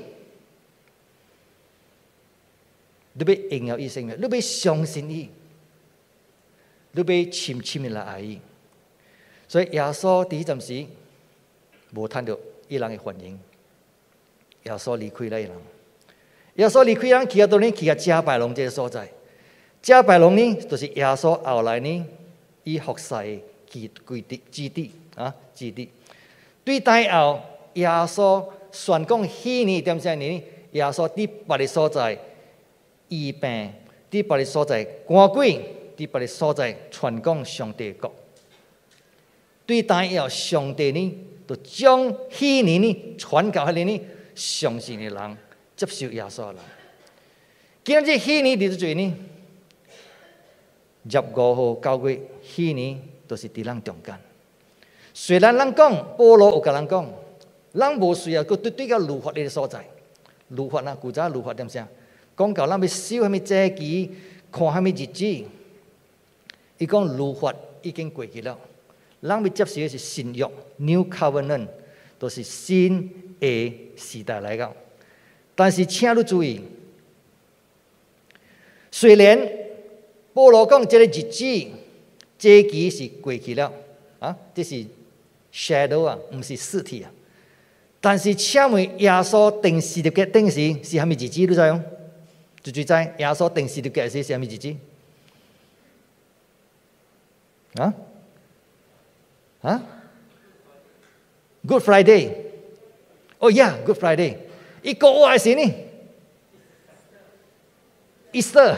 你要榮耀伊生命，你要相信伊。你要深深的來愛伊，所以耶穌第一陣時無趁到伊人的歡迎，耶穌離開了伊人，耶穌離開人去到倒呢？去到加百隆這個所在，加百隆呢，就是耶穌後來呢，伊服侍的基地基地啊基地。對待後，耶穌宣講迄年點啥呢？耶穌佇別個所在醫病，佇別個所在趕鬼。喺別個所在傳講上帝國，對待以後，上帝呢就將迄年呢傳到迄年呢相信嘅人接受耶穌嘅人。今日迄年伫做呢，十五號教會迄年都是佇咱中間。雖然咱講保羅有甲咱講，咱無需要擱對對個律法嘅所在，律法啊，古早律法點啥？講到咱要守蝦米節期，看蝦米日子。伊講律法已經過去了，咱要接受的是新約 New Covenant， 都是新的時代來到。但是請你注意，雖然保羅講這個日子節期是過去了，啊，這是 shadow 啊，唔是實體啊。但是請問耶穌定十字架頂時是蝦米日子？你知唔？就就知耶穌定十字架時是蝦米日子？啊啊 ！Good Friday， 哦呀 ，Good Friday， 一個我係誰呢 ？Easter，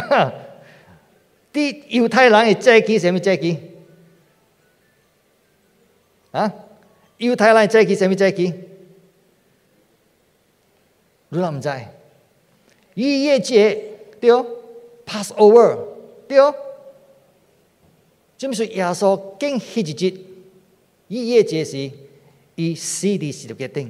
啲猶太人嘅節期係咩節期？啊，猶太人嘅節期係咩節期？你諗唔知？逾越節對 ，Passover 對。咁所以耶穌經迄一節，逾越節時，伊死佇十字架頂，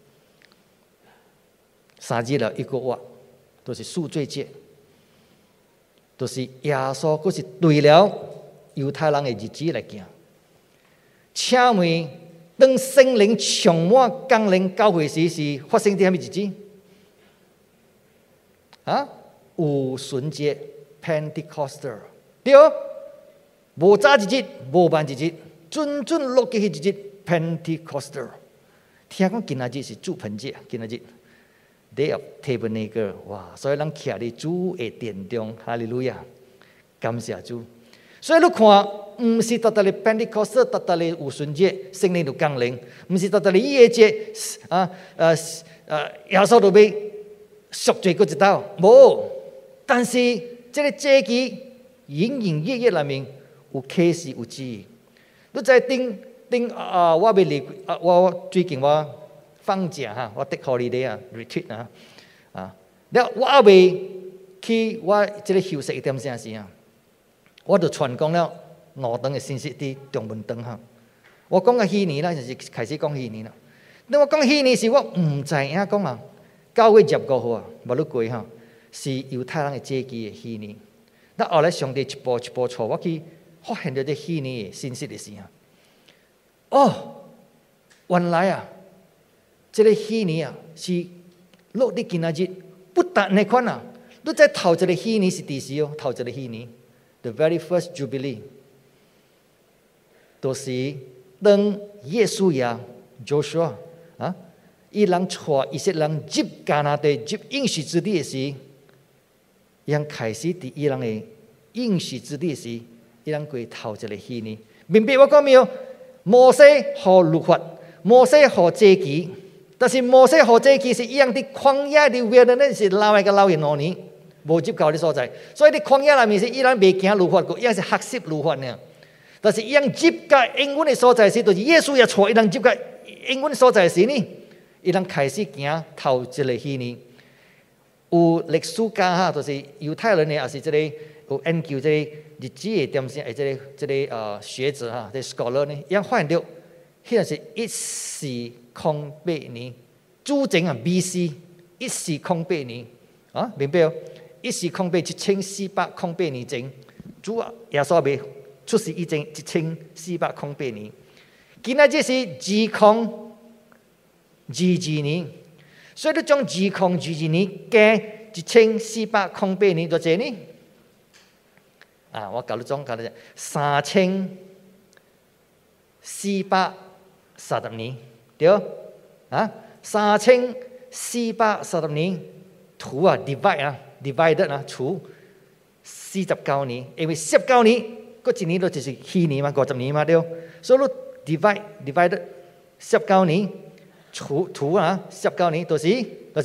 三日了一個月，都是贖罪節，都是耶穌嗰是對了猶太人嘅日子來行。請問當聖靈充滿降臨教會時，是發生啲咩日子？啊，五旬節 Pentecostal 對。無早一日，無晚一日，準準落去迄一日 Pentecostal。聽講今仔日是主盆節，今仔日 Day of Tabernacle， 哇！所以咱徛佇主的殿中，哈利路亞，感謝主。所以你看，唔是特特哩 Pentecostal， 特特哩五旬節，聖靈就降臨；唔是特特哩逾越節，啊誒誒，耶穌就被贖罪過一道，無。但是這個節期隱隱約約內面。有啟示有旨意，你知頂頂啊！我未離啊！我最近我放假哈，我 take holiday 啊 ，retreat 啊啊！了我還未去我即個休息一點鐘時啊，我就傳講了五堂嘅信息佇中文堂哈。 我講嘅禧年啦，就是開始講禧年啦。那我講禧年時，我唔知影講啊，九月十五號啊，冇得過哈，是猶太人嘅節期嘅禧年。但後來上帝一步一步帶我去發現到啲禧年嘅信息嘅時候，哦，原來啊，這個禧年啊是落啲今仔日不但呢款啊，你在頭一個禧年是第時哦，頭一個禧年 ，the very first jubilee， 都是當耶穌亞 Joshua 啊，伊人帶以色列人入迦南地入應許之地嘅時，伊人開始佇伊人嘅應許之地時，伊人過頭一個禧年。明白我講沒有？摩西和律法，摩西和節期，但是摩西和節期是伊人佇曠野佇wilderness是老嘅個老人五年，無入教嘅所在，所以佇曠野內面是伊人未行律法個，伊人是學習律法呢。但是伊人入甲應允嘅所在時，就是耶穌也帶伊人入甲應允所在時呢，伊人開始行頭一個禧年。有歷史家哈，就是猶太人呢，也是這個有研究這個日子嘅點先，誒，這個這個呃學者哈，這個 scholar 呢，伊發現到，迄個是一四零八年，主前啊 B C 一四零八年啊，明白哦？一四零八一千四百零八年前，主啊耶穌未出世以前一千四百零八年，今仔日是二零二二年。所以你將二零二二年加一千四百零八年，多少呢？啊，我教你講，教你講，三千四百三十年，對啊，三千四百三十年，除啊 divide 啊 divided 啊除四十九年，因為十九年嗰一年都就是禧年嘛，五十年嘛，對，所以你 divide divided 十九年。除除啊，十九年就是就是，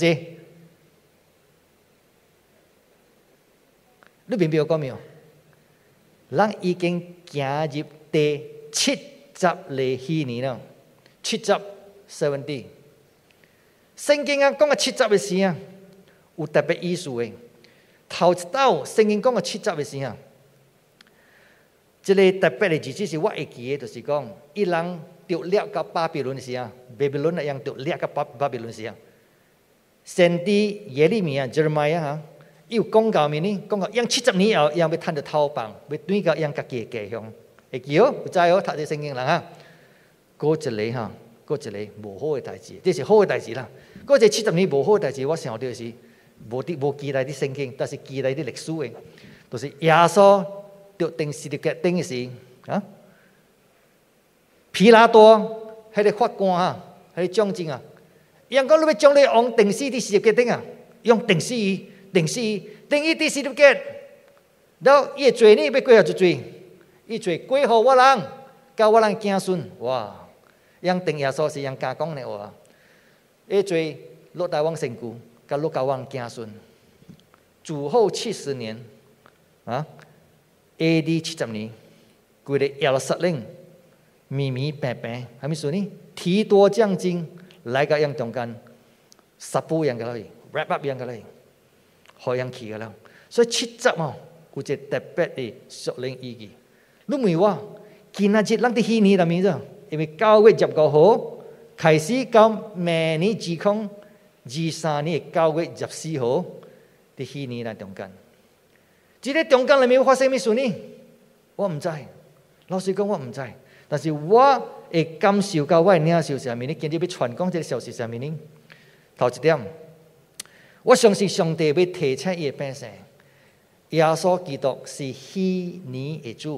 你明白我講沒有？人已經行入第七十個禧年了，七十 seventy。聖經啊講嘅七十嘅時啊，有特別意思嘅。頭一道聖經講嘅七十嘅時啊，這個特別嘅日子是我會記嘅，就是講一人。掉掠到巴比倫時啊，巴比倫一樣掉掠到巴巴比倫時啊。先知耶利米啊、Jeremiah 啊，伊有講到咩呢？講到用七十年後，伊要趁到頭棒，要轉到用家己嘅家鄉。會記哦，有知哦，讀啲聖經人啊。嗰一個哈，嗰一個無好嘅代志，這是好嘅代志啦。嗰個七十年無好嘅代志，我想到是無啲無記載啲聖經，但是記載啲歷史嘅，就是耶穌掉定十字架頂嘅時啊。彼拉多喺度法官啊，喺度將軍啊，人講你要將你往定死啲十字架頂啊，用定死伊，定死伊，定伊啲十字架，然後伊嘅罪呢要歸何就罪，伊罪歸何我人，教我人子孫，哇！人定耶穌是人加講嘅話，伊罪落大王身軀，甲落教我人子孫，主後七十年啊 ，A D 七十年，佢哋耶路撒冷。咪咪白白，係咪說呢？提多將軍來個樣中間，十步樣嘅啦，wrap up 樣嘅啦，好樣去嘅啦。所以七十哦，有一個特別嘅屬靈意義。你問我，今仔日咱啲禧年係咩啫？因為九月十五號開始到明年二零二三年九月十四號啲禧年喺中間。這個中間裏面發生咩事呢？我唔知，老實講我唔知。但是我會感受到我嘅領袖上面呢，今日要傳講這個消息上面呢，頭一點，我相信上帝要提醒伊嘅百姓，耶穌基督是禧年嘅主，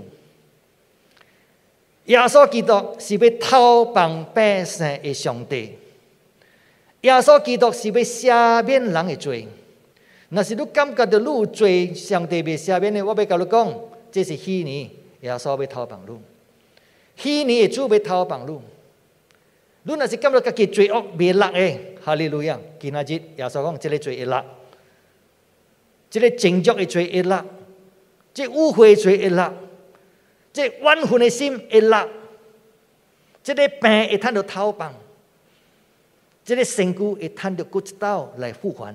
耶穌基督是要討幫百姓嘅上帝，耶穌基督是要赦免人嘅罪。若是你感覺到你有罪，上帝未赦免嘅，我要甲你講，這是禧年，耶穌要討幫你。禧年嘅主要討幫你，你若是感覺家己罪惡未落嘅，哈利路亞！今仔日耶穌講，這個罪會落，這個情慾嘅罪會落，這誤會嘅罪會落，這怨恨嘅心會落，這個病會趁到討幫，這個身軀會趁到骨頭來復還。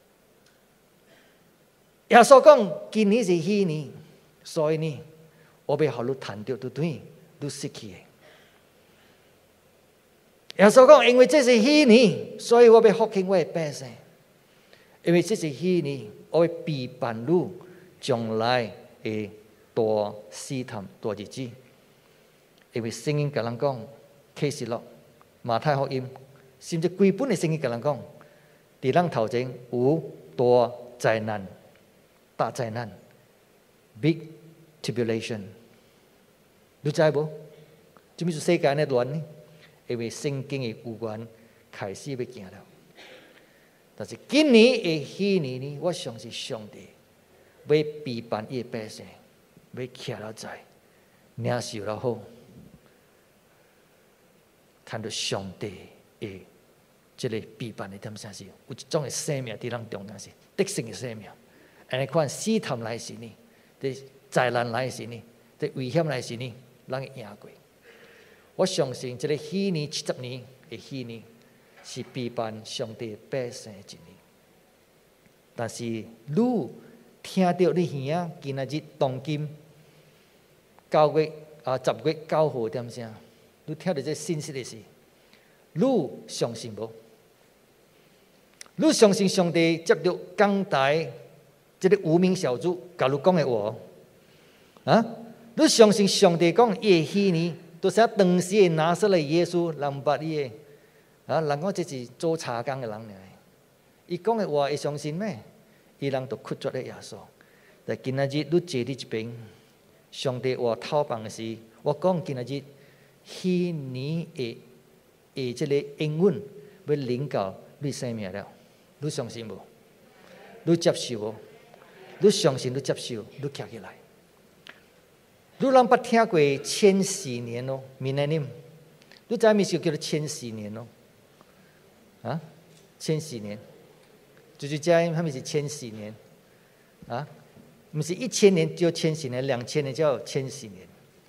耶穌講，今年是禧年，所以呢。 我要好你谈到，对对，你失去的。耶稣讲，因为这是虚拟，所以我要复兴我的百姓。因为这是虚拟，我要避办你将来的大试探、大日子。因为圣经甲人讲，启示录、马太福音，甚至几本的圣经甲人讲，伫咱头前有大灾难、大灾难 （big tribulation）。你知无？这咪是世界的乱呢？因为圣经的有关开始要行了。但是今年的虚年呢，我相信上帝要避办伊的百姓，要徛了在，领受了好，看到上帝的这个避办的点啥事，有一种的生命伫咱中间是得胜的生命。安尼看试探来时呢，这灾难来时呢，这危险来时呢，咱会赢过。我相信这个虚年七十年的虚年。是避办上帝百姓的一年，但是你听到你耳今仔日当今九月啊十月九号点声，你听到这信息的是，你相信无？你相信上帝接到港台这个无名小组甲你讲的话啊？你相信上帝讲伊的虚年，都是当时的拿撒勒耶稣人捌伊的？啊！人讲这是做查工的人呢，伊讲的话会相信咩？伊人都屈绝了耶稣。但今仔日你坐伫一边，上帝话透放的时，我讲今仔日虚年的的这个应允要领到你生命了，你相信无？你接受无？你相信你接受，你徛起来。你人捌听过千禧年咯 ？Millennium， 你知咩是叫做千禧年咯？啊，千禧年，就是讲他们是千禧年，啊，不是一千年就千禧年，两千年叫千禧年。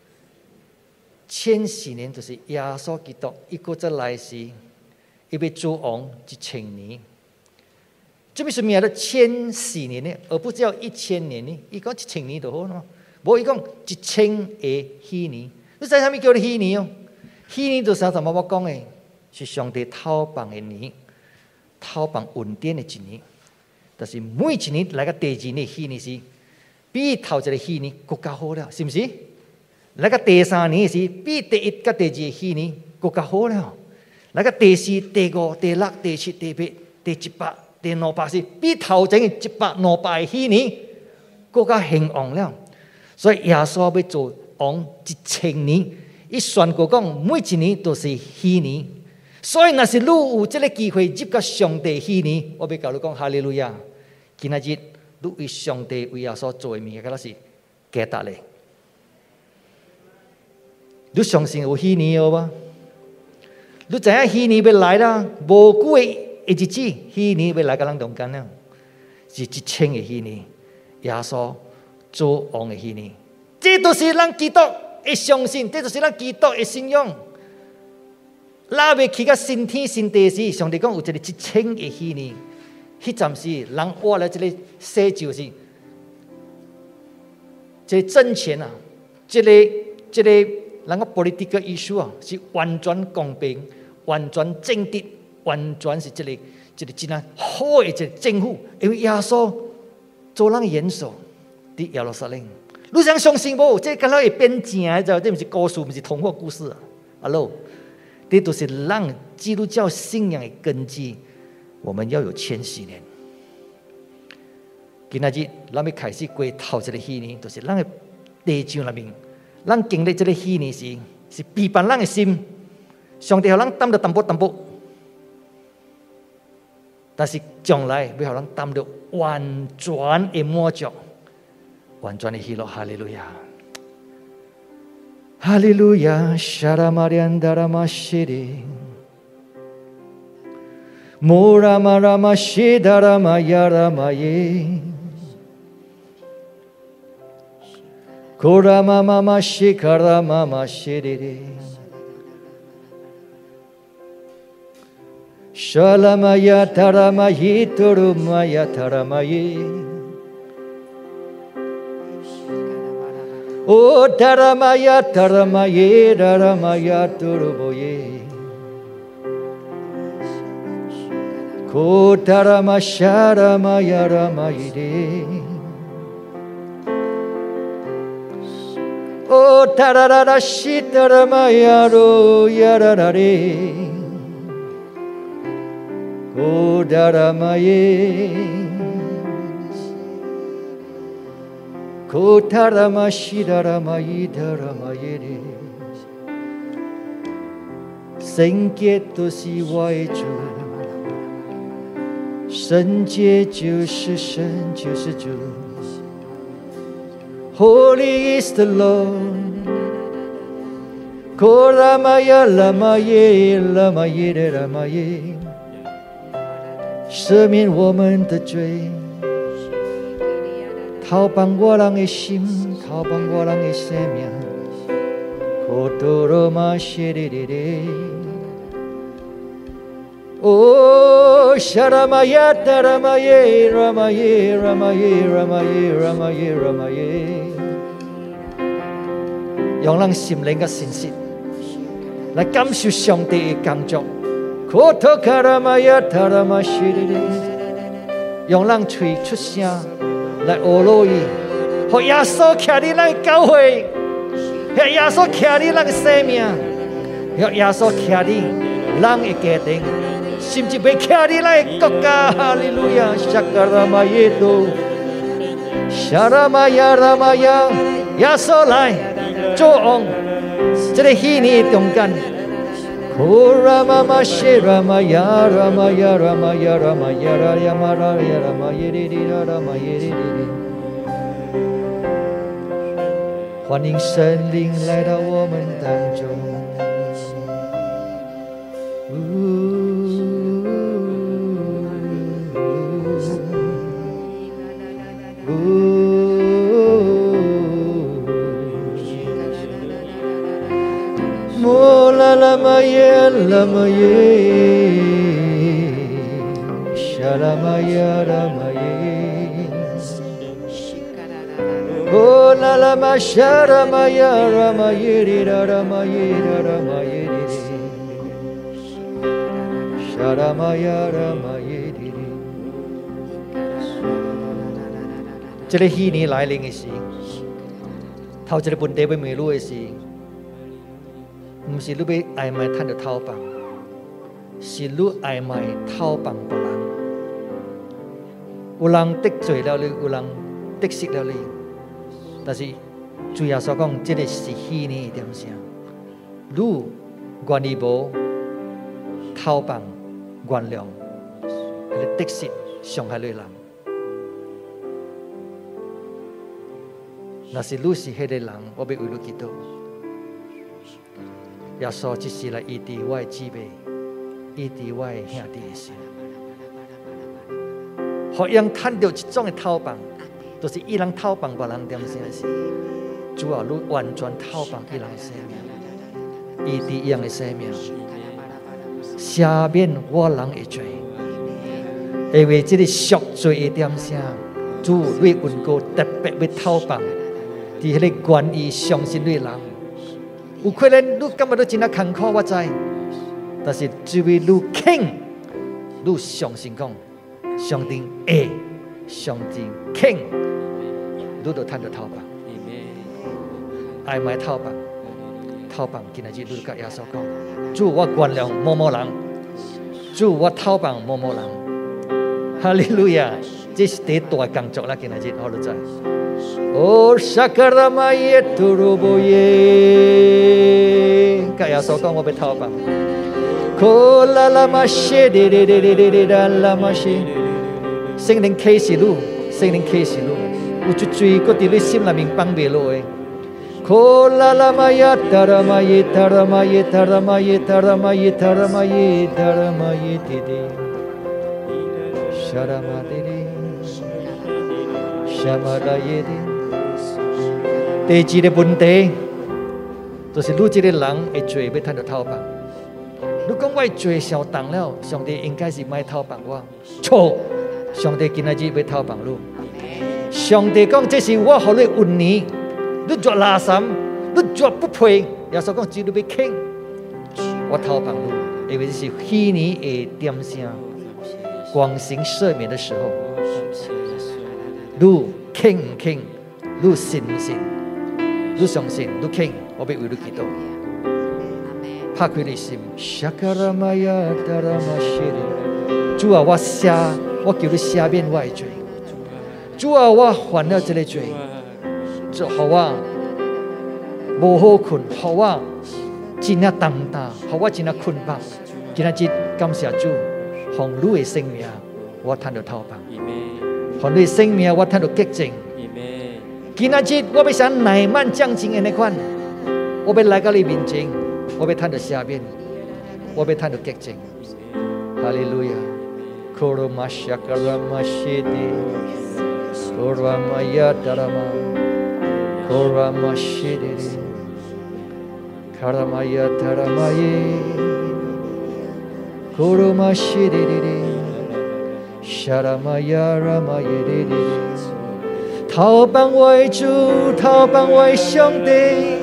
千禧年就是耶稣基督一个再来时，伊要主王一千年。这边是咩叫千禧年呢？而不是要一千年呢？伊讲一千年就好了，无伊讲一千个虚年。你知啥物叫做虚年哦？虚年就是啥？怎么我讲的？是上帝透放的年，透放恩典的一年。但是每一年来个第二年虚年是比头一个虚年更加好了，是不是？来个第三年是比第一甲第二个虚年更加好了。来个第四、第五、第六、第七、第八、第一百、第两百是比头前的一百、两百的虚年更加兴旺了。所以耶稣要做王一千年，伊宣告讲每一年都是虚年。所以，若是你有这个机会入到上帝虚年，我要甲你讲哈利路亚！今仔日你为上帝为耶稣做的物件，那是价值的。你相信有虚年无？你知影虚年要来啦？无久的日子，虚年要来到咱中间了，是一千个虚年，耶稣做王的虚年。这都是咱基督的相信，这都是咱基督的信仰。拉未去到新天新地时，上帝讲有一个一千个虚年，迄阵时人活了这个世就是这个政权啊，这个这个人个 political issue 啊，是完全公平、完全正直、完全是这个这个真啊好的一个政府，因为耶稣做人元首伫耶路撒冷，你想相信无？这敢若会变正的，这不是故事，不是童话故事啊！阿喽。这都是让基督教信仰的根基。我们要有千禧年。今仔日，咱要开始过头一个虚年，就是咱的地上内面，咱经历这个虚年时，是避办咱的心。上帝让咱担着淡薄淡薄，但是将来要让咱担着完全的满足，完全的喜乐。哈利路亚。哈利路亚，沙拉玛莲达拉玛西里，穆拉玛拉玛西达拉玛亚拉玛耶，库拉玛玛玛西卡拉玛玛西里里，沙拉玛亚达拉玛伊图鲁玛亚达拉玛耶。 哦，达拉玛呀，达拉玛耶，达拉玛呀，多罗波耶。哦，达拉玛夏拉玛呀，拉玛耶的。哦，达拉拉拉西达拉玛呀罗呀拉拉的。哦，达拉玛耶。Kotarama shidarama yidarama yere Senketo siwai主圣洁就是神就是主 Holy is the Lord Koramaya lama ye lama yere lama ye 赦免我们的罪讨帮我人的心，讨帮我人的生命。可多罗马谢哩哩哩，哦，沙拉玛耶，达拉玛耶，拉玛耶，拉玛耶，拉玛耶，拉玛耶，拉玛耶，让人心灵嘅信息来感受上帝嘅工作。可多卡拉玛耶，达拉玛谢哩哩，让人吹出声。来俄罗伊，和耶稣徛伫咱教会，和耶稣徛伫咱生命，和耶稣徛伫咱的家庭，甚至要徛伫咱的国家。哈利路亚！沙卡拉玛耶多，沙拉玛呀拉玛呀，耶稣来作王，这个喜年中间。Kurama shirama ya rama ya rama ya rama ya rama ya rama yeri rama yeri 欢迎神灵来到我们当中。Lama ye, lama ye, shalama ya, lama ye. Oh, la lama shalama ya, lama ye, lama ye, lama ye, shalama ya, lama ye. 这个喜年来临的时，头一个问题要问你的是。唔是你要爱买赚到偷棒，是你爱买偷棒别人。有人得罪了你，有人得失了你，但是主耶稣讲，这个是喜年的点声。你愿意无偷棒原谅，你得失伤害你人。若是你是迄个人，我要为你祈祷。耶稣只是来医治我的姊妹，医治我的兄弟的心，互伊人趁到一种的偷棒，都、就是伊人偷棒别人点啥事？主啊，你完全偷棒伊人的生命，医治伊人的生命，赦免我人的罪，因为这个赎罪的点啥？主你允过特别要偷棒，伫迄个愿意相信你人。有可能你感觉到真啊坎坷，我知，但是只为你肯，你相信讲，上帝爱，上帝肯，你就赚到头棒。爱买头棒，头棒今日日你甲耶稣讲，主我原谅某某人，主我头棒某某人，哈利路亚！这是第一大工作啦，今日日好了在。Oh sakarama ye turubo ye， 甲耶稣讲我要偷棒。Ko la la ma she de de de de de de da la ma she， 圣灵启示你，圣灵启示你，有一罪搁伫你心内面放袂落的。Ko la la ma ya tarama ye tarama ye tarama ye tarama ye tarama ye tarama ye de de，Sharama de de，Shamara ye de。第二个问题，就是你这个人的罪要赚到偷棒。你讲我罪上重了，上帝应该是卖偷棒我。错，上帝今仔日要偷棒你。上帝讲这是我予你运年， 你做垃圾，你做不配，耶稣讲只要要肯，我投帮你，因为这是希尼的点声，广行赦免的时候，你肯唔肯？你信唔信？你相信？你肯？我要为你祈祷。拍开你心，主啊，我赦，我求你赦免我的罪。主啊，我犯了这个罪，就让我无好困，让我真啊重担，让我真啊困饱。今日感谢主，奉你的生命，我赚到头帮；奉你的生命，我赚到洁净。今日我要想乃曼将军的那款，我要来到你面前，我要赚到赦免，我要赚到洁净。哈利路亚。Koromasya Karamashidi Koramaya Darama Koramashidi Karamaya Daramaye Koromashidi Sharamaya Ramaye 逃帮为主，逃帮为兄弟，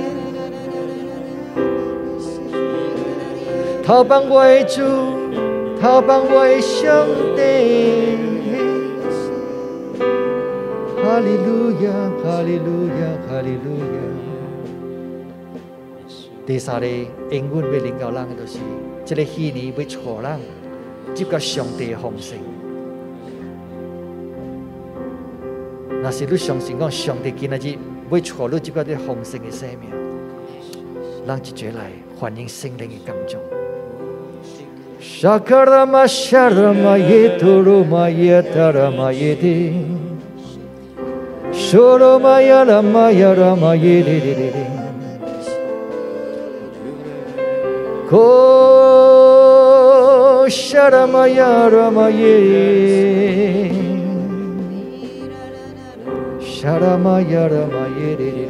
逃帮为主。他帮为兄弟，哈利路亚，哈利路亚，哈利路亚。第三个英文要领导人的就是，这个希尼要带人接到上帝的丰盛。若是你相信讲上帝今日要带你接到这丰盛的生命，让一绝来欢迎圣灵的感动。Shakarama Sharama Yeturuma Yetarama Yedi Shuruma Yarama Yarama Yedi Ko Sharama Yarama Yedi Sharama Yarama Yedi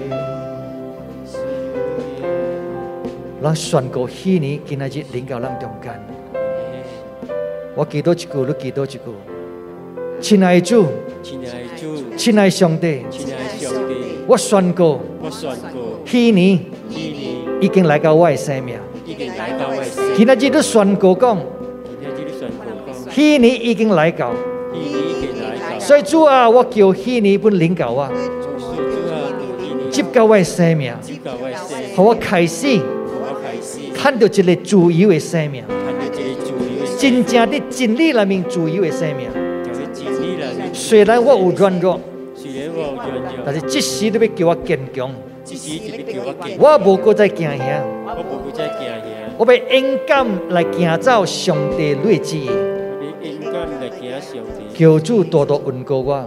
让宣告希尼今日领导人中间。我祈祷一句，你祈祷一句。亲爱的主，亲爱的上帝，我宣告，希尼已經來到我的生命。今日你宣告講，希尼已經來到。所以主啊，我叫希尼本領導我，接到我的生命，讓我開始看到一個自由的生命。真正的真理裏面自由的生命，雖然我有軟弱，但是即時你要叫我堅強，我無再再驚嚇，我要勇敢來行走上帝的旨意，求主多多恩膏我，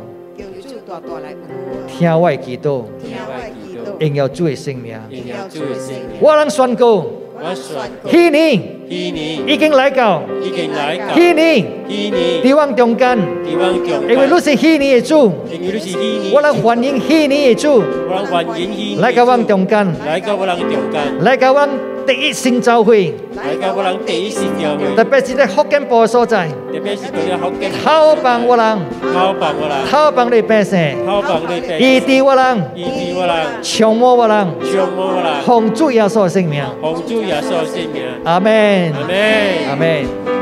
聽我的祈禱，榮耀主的聖名，我能宣告。希尼已經來到，希尼地方中間，因為你是希尼的主，我來歡迎希尼的主，來到我中間，來到我第一新教會，特別是在福建部所在，討幫我人，討幫你百姓，醫治我人，充滿我人，奉主耶穌的聖名。阿門，阿門，阿門。